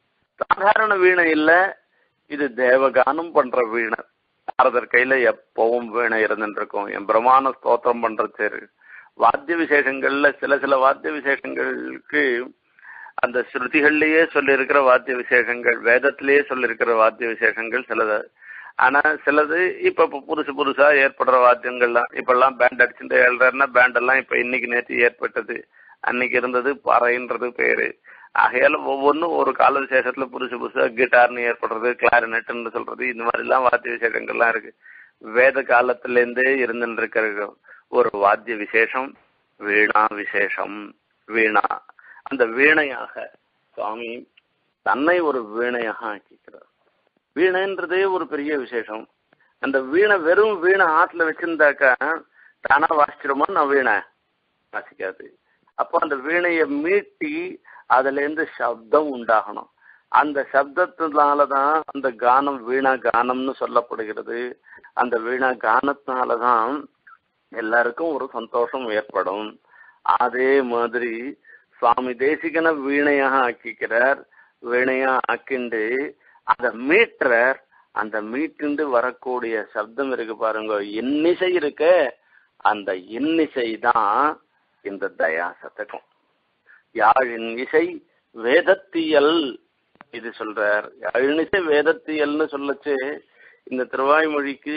சாதாரண வீணை இல்ல, இது தேவகானம் பண்ற வீணை. நாரதர் கையில எப்பவும் வீணை இருந்துருக்கும். என் பிரமாண ஸ்தோத்திரம் பண்ற சரி வாத்திய விசேஷங்கள்ல சில வாத்திய விசேஷங்களுக்கு அந்த ஸ்ருதிகள்லயே சொல்லியிருக்கிற வாத்திய விசேஷங்கள், வேதத்திலேயே சொல்லியிருக்கிற வாத்திய விசேஷங்கள் சிலது. ஆனா சிலது இப்ப புதுசா ஏற்படுற வாத்தியங்கள்லாம், இப்பெல்லாம் பேண்ட் அடிச்சுட்டு எழுறாருன்னா பேண்ட் எல்லாம் இப்ப இன்னைக்கு நேற்று ஏற்பட்டது, அன்னைக்கு இருந்தது பாறைன்றது பேரு. ஆகையால ஒவ்வொன்றும் ஒரு கால விசேஷத்துல புதுசா கிட்டார்னு ஏற்படுறது, கிளாரினெட்னு சொல்றது, இந்த மாதிரி எல்லாம் வாத்திய விசேஷங்கள்லாம் இருக்கு. வேத காலத்துல இருந்தே இருந்துட்டு இருக்கிற ஒரு வாத்திய விசேஷம் வீணா விசேஷம். வீணா, அந்த வீணையாக சுவாமி தன்னை ஒரு வீணையாக ஆக்கிக்கிறார். வீணைன்றதே ஒரு பெரிய விசேஷம். அந்த வீணை வெறும் வீணை ஆற்றுல வச்சிருந்தாக்கா தானா வாசிச்சிருமோ, நான் வீணை வாசிக்காது. அப்போ அந்த வீணையை மீட்டி அதுல இருந்து சப்தம் உண்டாகணும். அந்த சப்தத்தினாலதான் அந்த கானம் வீணா கானம்னு சொல்லப்படுகிறது. அந்த வீணா கானத்தினாலதான் எல்லாருக்கும் ஒரு சந்தோஷம் ஏற்படும். அதே மாதிரி சுவாமி தேசிகனை வீணையாக ஆக்கிக்கிறார். வீணையா ஆக்கிண்டு அதை மீட்டுறார். அந்த மீட்டுண்டு வரக்கூடிய சப்தம் இருக்கு பாருங்க, இன்னிசை இருக்க, அந்த இன்னிசை தான் இந்த தயா சதகம். யாழின் இசை வேதத்தியல் இது சொல்றார். யாழினிசை வேதத்தியல்னு சொல்லச்சு இந்த திருவாய்மொழிக்கு,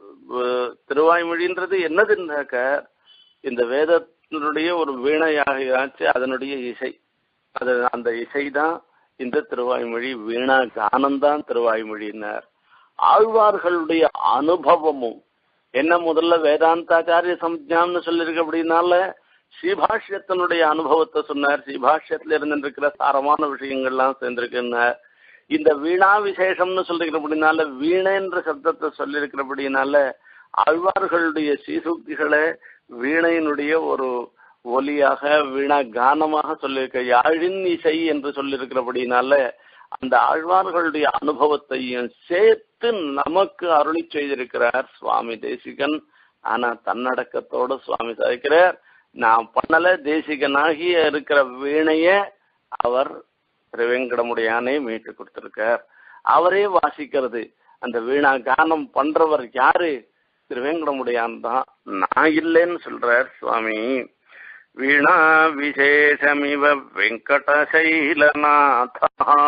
திருவாய்மொழின்றது என்னதுன்னாக்க இந்த வேதத்தினுடைய ஒரு வீணையாச்சு, அதனுடைய இசை, அது அந்த இசை தான் இந்த திருவாய்மொழி. வீணா கானம்தான் திருவாய்மொழியினர். ஆழ்வார்களுடைய அனுபவமும் என்ன, முதல்ல வேதாந்தாச்சாரிய சம்ஜான்னு சொல்லியிருக்கு. அப்படின்னால ஸ்ரீபாஷ்யத்தினுடைய அனுபவத்தை சொன்னார். ஸ்ரீபாஷ்யத்துல இருந்துருக்கிற சாரமான விஷயங்கள்லாம் சேர்ந்திருக்குன்னார். இந்த வீணா விசேஷம்னு சொல்லிருக்கிறபடினால, வீணைன்ற சப்தத்தை சொல்லியிருக்கிறபடினால ஆழ்வார்களுடைய ஸ்ரீசூக்திகளை வீணையினுடைய ஒரு ஒலியாக வீணா கானமாக சொல்லியிருக்க. யாழின் இசை என்று சொல்லியிருக்கிறபடினால அந்த ஆழ்வார்களுடைய அனுபவத்தையும் சேர்த்து நமக்கு அருளி செய்திருக்கிறார் சுவாமி தேசிகன். ஆனா தன்னடக்கத்தோட சுவாமி சாதிக்கிறார், நான் பண்ணல, தேசிகனாகிய இருக்கிற வீணைய அவர் திருவேங்கடமுடையானே மீட்டு கொடுத்திருக்கார். அவரே வாசிக்கிறது. அந்த வீணா கானம் பண்றவர் யாரு? திருவேங்கடமுடையான் தான், நான் இல்லைன்னு சொல்றார் சுவாமி. வீணா விசேஷமிவ வெங்கடசைலநாதா.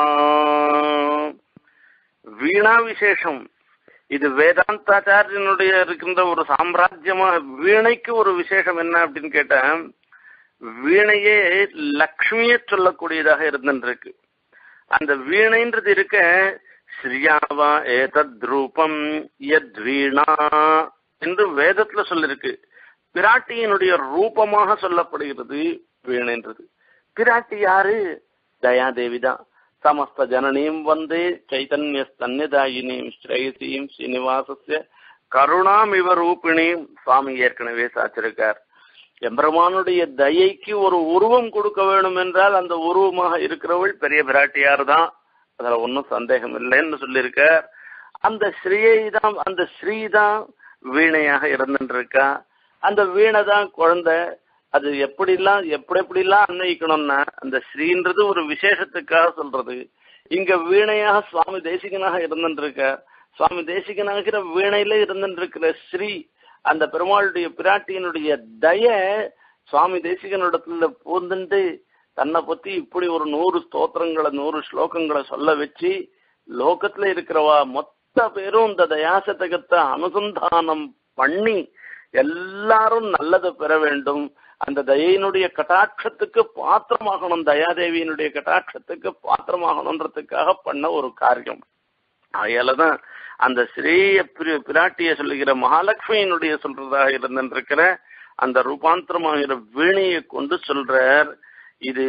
வீணா விசேஷம் இது வேதாந்தாச்சாரியனுடைய இருக்கின்ற ஒரு சாம்ராஜ்யமா. வீணைக்கு ஒரு விசேஷம் என்ன அப்படின்னு கேட்டா, வீணையே லக்ஷ்மியை சொல்லக்கூடியதாக இருந்துருக்கு. அந்த வீணைன்றது இருக்க, ஸ்ரீயாவா ஏதத் ரூபம் யத் வீணா என்று வேதத்துல சொல்லிருக்கு. பிராட்டியினுடைய ரூபமாக சொல்லப்படுகிறது வீணைன்றது. பிராட்டி யாரு? தயாதேவி தான். சமஸ்த ஜனனியும் வந்து சைதன்ய ஸ்தன்யதாயினியும் ஸ்ரேயசியும் ஸ்ரீனிவாசஸ்ய கருணாமிவ ரூபிணியும் சுவாமி ஏற்கனவே சாச்சிருக்கார். எம்பெருமானுடைய தயைக்கு ஒரு உருவம் கொடுக்க வேண்டும் என்றால் அந்த உருவமாக இருக்கிறவள் பெரிய பிராட்டியார் தான். அதுல ஒன்றும் சந்தேகம் இல்லைன்னு சொல்லியிருக்கார். அந்த ஸ்ரீதான், அந்த ஸ்ரீதான் வீணையாக இருந்துருக்கா. அந்த வீணை தான் குழந்தை. அது எப்படிலாம் அன்வயிக்கணும்னா, அந்த ஸ்ரீன்றது ஒரு விசேஷத்துக்காக சொல்றது. இங்க வீணையாக சுவாமி தேசிகனாக இருந்துருக்க. சுவாமி தேசிகனாகிற வீணையில இருந்துருக்கிற ஸ்ரீ, அந்த பெருமாளுடைய பிராட்டியினுடைய தய சுவாமி தேசிகனிடத்துல பூந்துண்டு தன்னை பத்தி இப்படி ஒரு 100 ஸ்தோத்திரங்களை 100 ஸ்லோகங்களை சொல்ல வச்சு லோகத்துல இருக்கிறவா மொத்த பேரும் இந்த தயாசதகத்தை அனுசந்தானம் பண்ணி எல்லாரும் நல்லதை பெற வேண்டும், அந்த தயையினுடைய கட்டாட்சத்துக்கு பாத்திரமாகணும், தயாதேவியினுடைய கட்டாட்சத்துக்கு பாத்திரமாகணுன்றதுக்காக பண்ண ஒரு காரியம். அதையாலதான் அந்த ஸ்ரீய பிராட்டிய சொல்லுகிற மகாலட்சுமியினுடைய சொல்றதாக இருந்திருக்கிற அந்த ரூபாந்தரமாகிற வீணையை கொண்டு சொல்றார். இது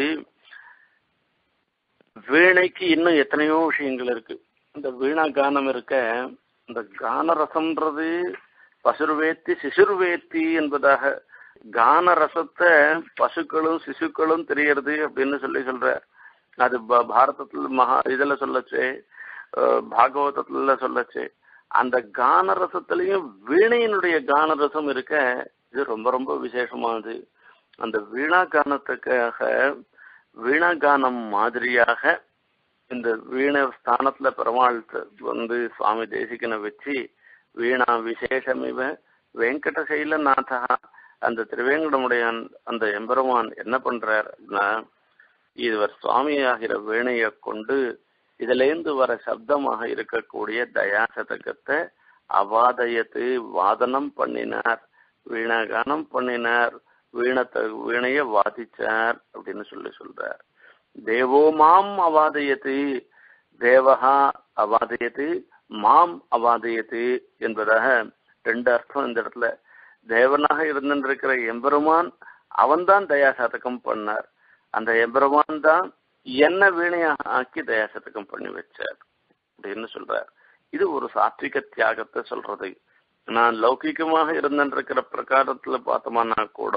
வீணைக்கு இன்னும் எத்தனையோ விஷயங்கள் இருக்கு. இந்த வீணா கானம் இருக்க, இந்த கான ரசம்ன்றது பசுர்வேத்தி சிசுர்வேத்தி என்பதாக, கான ரசத்தை பசுக்களும் சிசுக்களும் தெரியறது அப்படின்னு சொல்ற. அது பாரதத்துல இதுல சொல்லச்சு, பாகவதத்துல சொல்லச்சு. அந்த கான ரசத்திலையும் வீணையினுடைய கான ரசம் இருக்க, இது ரொம்ப ரொம்ப விசேஷமானது. அந்த வீணா கானத்துக்காக, வீணா கானம் மாதிரியாக இந்த வீணை ஸ்தானத்துல பெருமாள் வந்து சுவாமி தேசிகனை வச்சு வீணா விசேஷமிவ வெங்கடசைலநாதா, அந்த திருவேங்கடமுடையான் அந்த எம்பெருமான் என்ன பண்றார் அப்படின்னா, இவர் சுவாமி ஆகிற வீணையை கொண்டு இதிலேந்து வர சப்தமாக இருக்கக்கூடிய தயாசதகத்தை அவாதயத்து வாதனம் பண்ணினார், வீணாகானம் பண்ணினார், வீணைய வாதிச்சார் அப்படின்னு சொல்றார். தேவோ மாம் அவாதயத்து, தேவஹா அவாதயத்து, மாம் அவாதயத்து என்பதாக 2 அர்த்தம் இந்த இடத்துல. தேவனாக இருந்திருக்கிற எம்பெருமான் அவன்தான் தயாசதகம் பண்ணார். அந்த எம்பெருமான் தான் என்ன வீணையாக ஆக்கி தயாசதகம் பண்ணி வச்சார் அப்படின்னு சொல்றார். இது ஒரு சாத்விக தியாகத்தை சொல்றது. நான் லௌகிகமாக இருந்திருக்கிற பிரகாரத்துல பார்த்தோம்னா கூட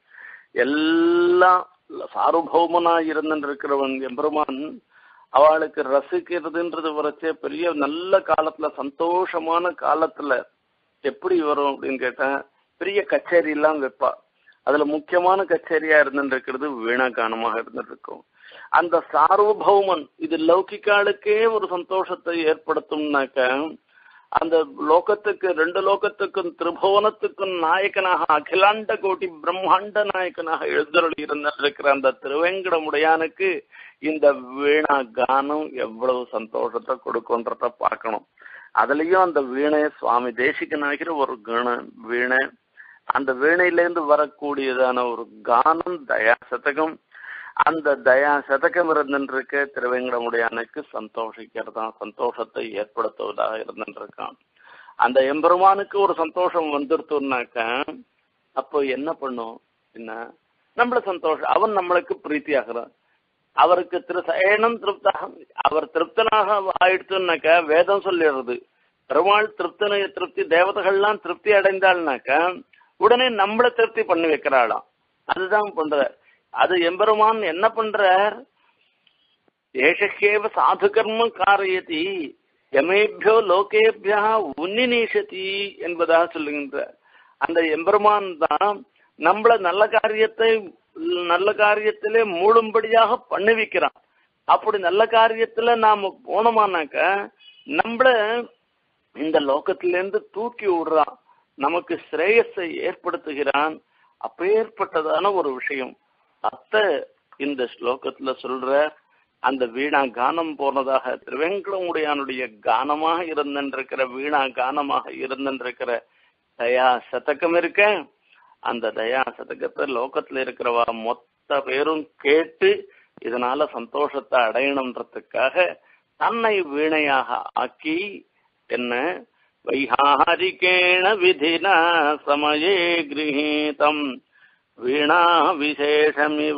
எல்லாம் சார்வபௌமனா இருந்திருக்கிறவன் எம்பெருமான் அவளுக்கு ரசிக்கிறதுன்றது வரைச்சே பெரிய நல்ல காலத்துல, சந்தோஷமான காலத்துல எப்படி வரும் அப்படின்னு கேட்டா, பெரிய கச்சேரி எல்லாம் வைப்பா. அதுல முக்கியமான கச்சேரியா இருந்துருக்கிறது வீணா கானமாக இருந்துருக்கும். அந்த சார்வபௌமன் இது லௌகிக்காளுக்கே ஒரு சந்தோஷத்தை ஏற்படுத்தும்னாக்க, அந்த லோகத்துக்கு 2 லோகத்துக்கும் திரிபுவனத்துக்கும் நாயகனாக, அகிலாண்ட கோட்டி பிரம்மாண்ட நாயகனாக எழுந்தருளி இருந்திருக்கிற அந்த திருவேங்கடமுடையானுக்கு இந்த வீணா கானம் எவ்வளவு சந்தோஷத்தை கொடுக்கும்ன்றத பார்க்கணும். அதுலயும் அந்த வீணை சுவாமி தேசிகனாகிற ஒரு வீணை, அந்த வீணையிலேருந்து வரக்கூடியதான ஒரு கானம் தயாசதகம். அந்த தயாசதகம் இருந்துருக்க திருவேங்கடமுடையானுக்கு சந்தோஷிக்கிறதா, சந்தோஷத்தை ஏற்படுத்துவதாக இருந்துருக்கான். அந்த எம்பெருமானுக்கு ஒரு சந்தோஷம் வந்துருத்தோம்னாக்க அப்போ என்ன பண்ணும் என்ன, நம்மள சந்தோஷம், அவன் நம்மளுக்கு பிரீத்தி ஆகிறான். அவருக்கு திருசயனம் திருப்தாக, அவர் திருப்தனாக ஆயிடுத்துனாக்க வேதம் சொல்லிடுறது. பெருமாள் திருப்தி, தேவதைகள்லாம் திருப்தி அடைந்தாள்னாக்க உடனே நம்மள திருப்தி பண்ணி வைக்கிறாளாம். அதுதான் பண்ற. அது எம்பெருமான் என்ன பண்றார், ஏஷேவ சாது கர்ம காரயதி எமேபியோ லோகேபியா உன்னிநீஷதி என்பதாக சொல்லுகின்ற அந்த எம்பெருமான் தான் நம்மள நல்ல காரியத்திலே மூடும்படியாக பண்ணுவிக்கிறான். அப்படி நல்ல காரியத்துல நாம போனோமானாக்க நம்மள இந்த லோகத்திலிருந்து தூக்கி விடுறான், நமக்கு ஸ்ரேயஸை ஏற்படுத்துகிறான். அப்பேற்பட்டதான ஒரு விஷயம் இந்த ஸ்லோகத்துல சொல்ற அந்த வீணா கானம் போனதாக திருவேங்கடமுடையானுடைய கானமாக இருந்திருக்கிற வீணா கானமாக இருந்திருக்கிற தயா சதகம் இருக்க, அந்த தயா சதகத்தை லோகத்துல இருக்கிறவா மொத்த பேரும் கேட்டு இதனால சந்தோஷத்தை அடையணுன்றதுக்காக தன்னை வீணையாக ஆக்கி என்ன வைஹாரிகேண விதினா சமயே கிரஹீதம் வீணா விசேஷமிவ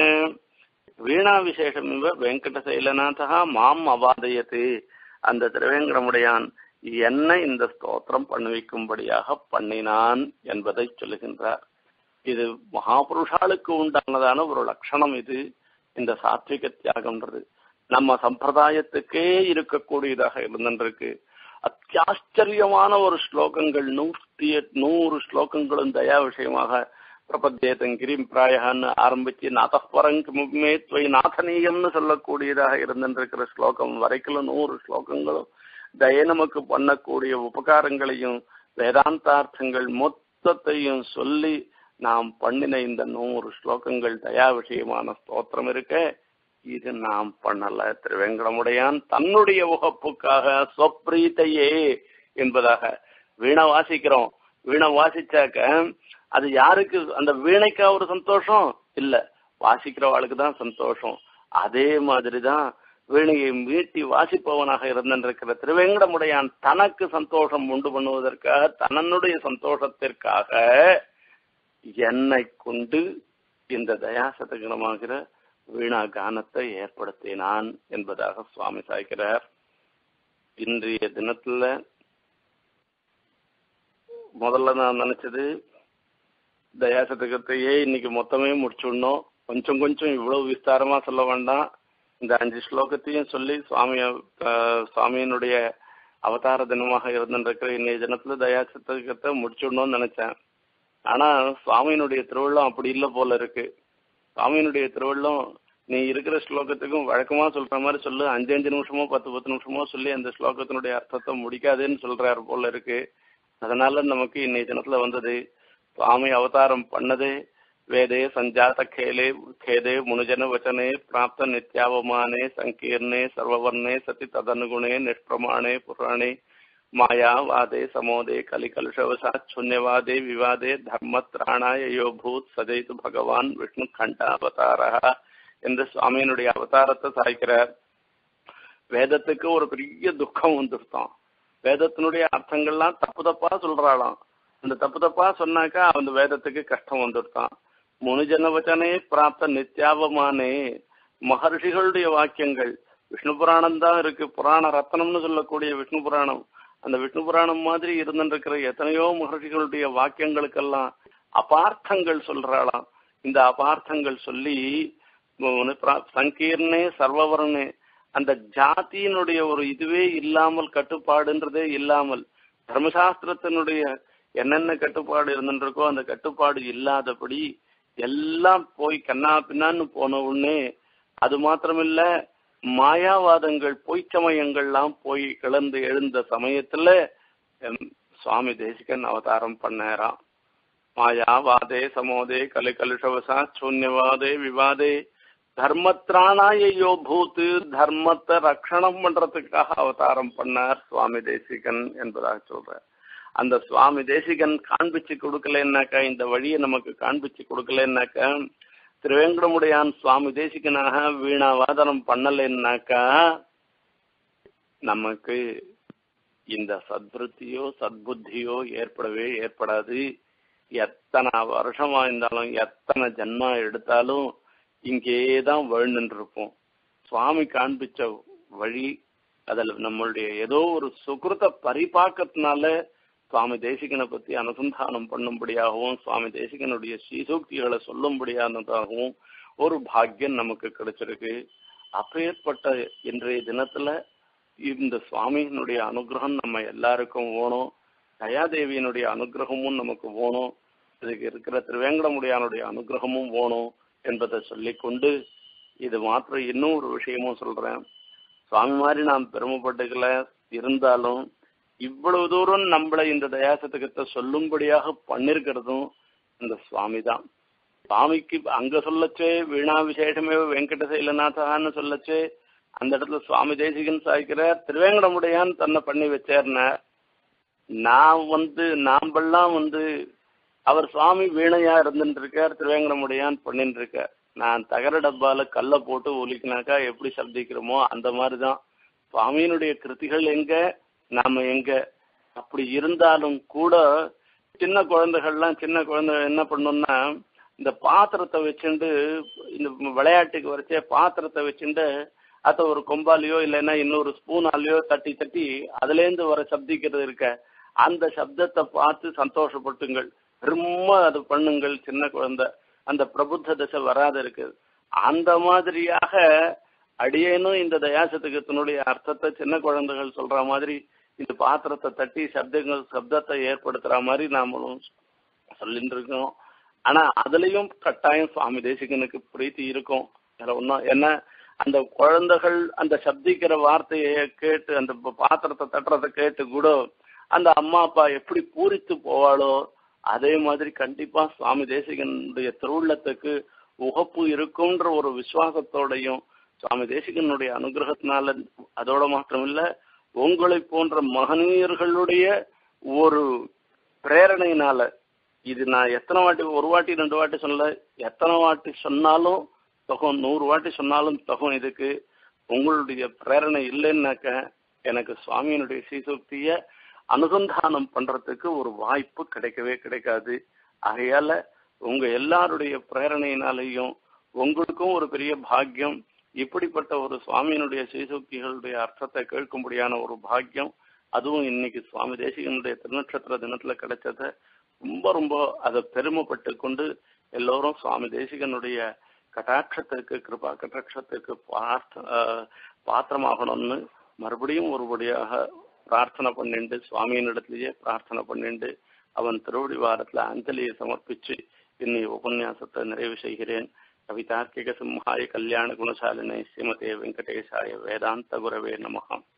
வெங்கடசைலநாதா மாம் அவாதயத்து. அந்த திருவேங்கடமுடையான் என்னை இந்த ஸ்தோத்திரம் பண்ணுவிக்கும்படியாக பண்ணினான் என்பதை சொல்லுகின்றார். இது மகாபுருஷாளுக்கு உண்டானதான ஒரு லட்சணம். இது இந்த சாத்விக தியாகம்ன்றது நம்ம சம்பிரதாயத்துக்கே இருக்கக்கூடியதாக இருந்திருக்கு. அத்தியாச்சரியமான ஒரு ஸ்லோகங்கள் 100 ஸ்லோகங்களும் தயா விஷயமாக பிரபத்தேதங்கிரிம் பிராயன்னு ஆரம்பிச்சு நாதப்பரங்குமே துவை நாதனீயம்னு சொல்லக்கூடியதாக இருந்திருக்கிற ஸ்லோகம் வரைக்கும் 100 ஸ்லோகங்களும் தய நமக்கு பண்ணக்கூடிய உபகாரங்களையும் வேதாந்தார்த்தங்கள் மொத்தத்தையும் சொல்லி நாம் பண்ணின இந்த 100 ஸ்லோகங்கள் தயா விஷயமான ஸ்தோத்திரம் இருக்க, இது நாம் பண்ணல. திருவேங்கடமுடையான் தன்னுடைய உகப்புக்காக ஸ்வப்ரீத்தையே என்பதாக வீணை வாசிக்கிறோம். வீணை வாசிச்சாக்க அது யாருக்கு அந்த வீணைக்கா ஒரு சந்தோஷம் இல்ல, வாசிக்கிறவாளுக்கு தான் சந்தோஷம். அதே மாதிரிதான் வீணையை மீட்டி வாசிப்பவனாக இருந்திருக்கிற திருவேங்கடமுடையான் தனக்கு சந்தோஷம் உண்டு பண்ணுவதற்காக தன்னுடைய சந்தோஷத்திற்காக என்னை கொண்டு இந்த தயாசதகனமாகிற வீணா கானத்தை ஏற்படுத்தினான் என்பதாக சுவாமி சாய்க்கிறார். இன்றைய தினத்துல முதல்ல நான் நினைச்சது தயாசதகத்தையே இன்னைக்கு மொத்தமே முடிச்சுடணும், கொஞ்சம் கொஞ்சம் இவ்வளவு விஸ்தாரமா சொல்ல வேண்டாம், இந்த 5 ஸ்லோகத்தையும் சொல்லி சுவாமியினுடைய அவதார தினமாக இருந்திருக்கிற இன்னைய தினத்துல தயாசதகத்தை முடிச்சுடணும்னு நினைச்சேன். ஆனா சுவாமியினுடைய திருவள்ளம் அப்படி இல்லை போல இருக்கு. சுவாமியினுடைய திருவள்ளம் நீ இருக்கிற ஸ்லோகத்துக்கும் வழக்கமா சொல்ற மாதிரி சொல்லு, 5 நிமிஷமோ 10 நிமிஷமோ சொல்லி அந்த ஸ்லோகத்தினுடைய அர்த்தத்தை முடிக்காதுன்னு சொல்றாரு போல இருக்கு. அதனால நமக்கு இன்னைய தினத்துல வந்தது சுவாமி அவதாரம் பண்ணது வேதே சஞ்சாத கேதே முனுஜன வச்சனே பிராப்த நித்யாவமானே சங்கீர்ணே சர்வவர்ணே சதி ததனுகுணே நிஷ்பிரமாணே புராணே மாயாவாதே சமோதே கலிகலுஷவசாத் சூன்யவாதே விவாதே தர்மத்ராணாய யோபூத் சதைத்து பகவான் விஷ்ணு கண்டாவதாரா என்று சுவாமியினுடைய அவதாரத்தை சாய்க்கிறார். வேதத்துக்கு ஒரு பெரிய துக்கம் வந்துருத்தான். வேதத்தினுடைய அர்த்தங்கள்லாம் தப்பு தப்பா சொல்றாளாம். அந்த தப்பு தப்பா சொன்னாக்கா அந்த வேதத்துக்கு கஷ்டம் வந்துருத்தான். முனுஜன வச்சனே பிராப்த நித்யாவமானே மகர்ஷிகளுடைய வாக்கியங்கள் விஷ்ணு புராணம் தான் இருக்கு. புராண ரத்னம்னு சொல்லக்கூடிய விஷ்ணு புராணம், அந்த விஷ்ணு புராணம் மாதிரி இருந்துருக்கிற எத்தனையோ மகர்ஷிகளுடைய வாக்கியங்களுக்கெல்லாம் அபார்த்தங்கள் சொல்றாளாம். இந்த அபார்த்தங்கள் சொல்லி சங்கீர்ணே சர்வவர்ணே அந்த ஜாதியினுடைய ஒரு இதுவே இல்லாமல் கட்டுப்பாடுன்றதே இல்லாமல் தர்மசாஸ்திரத்தினுடைய என்னென்ன கட்டுப்பாடு இருந்துருக்கோ அந்த கட்டுப்பாடு இல்லாதபடி எல்லாம் போய் கண்ணா பின்னான்னு போன உடனே அது மாத்திரமில்ல மாயாவாதங்கள் பொய்ச்சமயங்கள்லாம் போய் கிளர்ந்து எழுந்த சமயத்துல சுவாமி தேசிகன் அவதாரம் பண்ணாராம். மாயாவாதே சமோதே கலிகலுஷவசா சூன்யவாதே விவாதே தர்மத்ராணாய யோபூத்து தர்மத்தை ரட்சணம் பண்றதுக்காக அவதாரம் பண்ணார் சுவாமி தேசிகன் என்பதாக சொல்றார். அந்த சுவாமி தேசிகன் காண்பிச்சு கொடுக்கலன்னாக்கா, இந்த வழியை நமக்கு காண்பிச்சு கொடுக்கலன்னாக்கா, திருவேங்கடமுடையான் சுவாமி தேசிகனாக வீணாவாதனம் பண்ணலைன்னாக்கா நமக்கு இந்த சத்ருத்தியோ சத்புத்தியோ ஏற்படாது. எத்தனை வருஷமா இருந்தாலும் எத்தனை ஜன்மா எடுத்தாலும் இங்கேதான் வாழ்ந்துட்டு இருப்போம். சுவாமி காண்பிச்ச வழி அதில் நம்மளுடைய ஏதோ ஒரு சுகிருத பரிபாக்கத்தினால சுவாமி தேசிகனை பத்தி அனுசந்தானம் பண்ணும்படியாகவும் சுவாமி தேசிகனுடைய ஸ்ரீசூக்திகளை சொல்லும்படியானதாகவும் ஒரு பாக்கியம் நமக்கு கிடைச்சிருக்கு. அப்பேற்பட்ட இன்றைய தினத்துல இந்த சுவாமியினுடைய அனுகிரகம் நம்ம எல்லாருக்கும் வேணும். தயாதேவியினுடைய அனுகிரகமும் நமக்கு வேணும். இதுக்கு இருக்கிற திருவேங்கடமுடியானுடைய அனுகிரகமும் வேணும் என்பதை சொல்லிக்கொண்டு இது மாத்திரம் இன்னும் ஒரு விஷயமும் சொல்றேன். சுவாமி மாதிரி நாம் பெருமைப்பட்டுக்கல இருந்தாலும் இவ்வளவு தூரம் நம்மளை இந்த தயாசத்துக்கத்தை சொல்லும்படியாக பண்ணிருக்கிறதும் இந்த சுவாமி தான். சுவாமிக்கு அங்க சொல்லச்சே வீணா விசேஷமே வெங்கடசைலநாதான்னு சொல்லச்சே அந்த இடத்துல சுவாமி தேசிகன் சாய்க்கிறார், திருவேங்கடமுடையான் தன்னை பண்ணி வச்சார்ன. நாம்பெல்லாம் அவர் சுவாமி வீணையா இருந்துட்டு இருக்கார், திருவேங்கடமுடையான் பண்ணிட்டு இருக்கார். நான் தகர டப்பால கல்ல போட்டு ஒலிக்கினாக்கா எப்படி சப்திக்கிறோமோ அந்த மாதிரிதான் சுவாமியினுடைய கிருத்திகள் எங்க, நாம எங்க. அப்படி இருந்தாலும் கூட சின்ன குழந்தைகள் என்ன பண்ணோம்னா, இந்த பாத்திரத்தை வச்சுட்டு இந்த விளையாட்டுக்கு வரைச்சே பாத்திரத்தை வச்சுட்டு அத ஒரு கொம்பாலேயோ இல்லைன்னா இன்னொரு ஸ்பூனாலேயோ தட்டி தட்டி அதுல இருந்து வர சப்திக்கிறது இருக்க, அந்த சப்தத்தை பார்த்து சந்தோஷப்பட்டுங்கள், ரொம்ப அது பண்ணுங்கள். சின்ன குழந்தை அந்த பிரபுத்த தசை வராத இருக்கு. அந்த மாதிரியாக அடியேனும் இந்த தயாசத்துக்கத்தினுடைய அர்த்தத்தை சின்ன குழந்தைகள் சொல்ற மாதிரி இந்த பாத்திரத்தை தட்டி சப்தத்தை ஏற்படுத்துற மாதிரி நாமளும் சொல்லிட்டு இருக்கோம். ஆனா அதுலயும் கட்டாயம் சுவாமி தேசிகனுக்கு பிரீத்தி இருக்கும். ஒன்னும் என்ன, அந்த குழந்தைகள் அந்த சப்திக்கிற வார்த்தையை கேட்டு அந்த பாத்திரத்தை தட்டுறதை கேட்டு கூட அந்த அம்மா அப்பா எப்படி பூரித்து போவாளோ அதே மாதிரி கண்டிப்பா சுவாமி தேசிகனுடைய திருவுள்ளத்துக்கு உகப்பு இருக்கும்ன்ற ஒரு விசுவாசத்தோடையும் சுவாமி தேசிகனுடைய அனுகிரகத்தினால அதோட மாத்திரமில்ல உங்களை போன்ற மகனீயர்களுடைய ஒரு பிரேரணையினால, இது நான் எத்தனை வாட்டி, ஒரு வாட்டி 2 வாட்டி சொல்ல, எத்தனை வாட்டி சொன்னாலும் தகும், 100 வாட்டி சொன்னாலும் தகும். இதுக்கு உங்களுடைய பிரேரணை இல்லைன்னாக்க எனக்கு சுவாமியினுடைய ஸ்ரீசக்திய அனுசந்தானம் பண்றதுக்கு ஒரு வாய்ப்பு கிடைக்கவே கிடைக்காது. ஆகையால உங்க எல்லாருடைய பிரேரணையினாலையும் உங்களுக்கும் ஒரு பெரிய பாக்கியம், இப்படிப்பட்ட ஒரு சுவாமியினுடைய ஸ்ரீசக்திகளுடைய அர்த்தத்தை கேட்கும்படியான ஒரு பாக்கியம், அதுவும் இன்னைக்கு சுவாமி தேசிகனுடைய திருநட்சத்திர தினத்துல கிடைச்சத ரொம்ப ரொம்ப அதை பெருமைப்பட்டு கொண்டு எல்லோரும் சுவாமி தேசிகனுடைய கட்டாட்சத்திற்கு கிருபா கட்டாட்சத்திற்கு பாத்திரமாகணும்னு மறுபடியும் ஒருபடியாக பிரார்த்தனை பண்ணிண்டு சுவாமியினிடத்திலேயே பிரார்த்தனை பண்ணிண்டு அவன் திருவடி வாரத்துல அஞ்சலியை சமர்ப்பிச்சு இன்னி உபன்யாசத்தை நிறைவு செய்கிறேன். கவிதார்க்கிக சிம்ஹாய கல்யாண குணசாலினே ஸ்ரீமதே வெங்கடேசாய வேதாந்த குரவே நமஹ.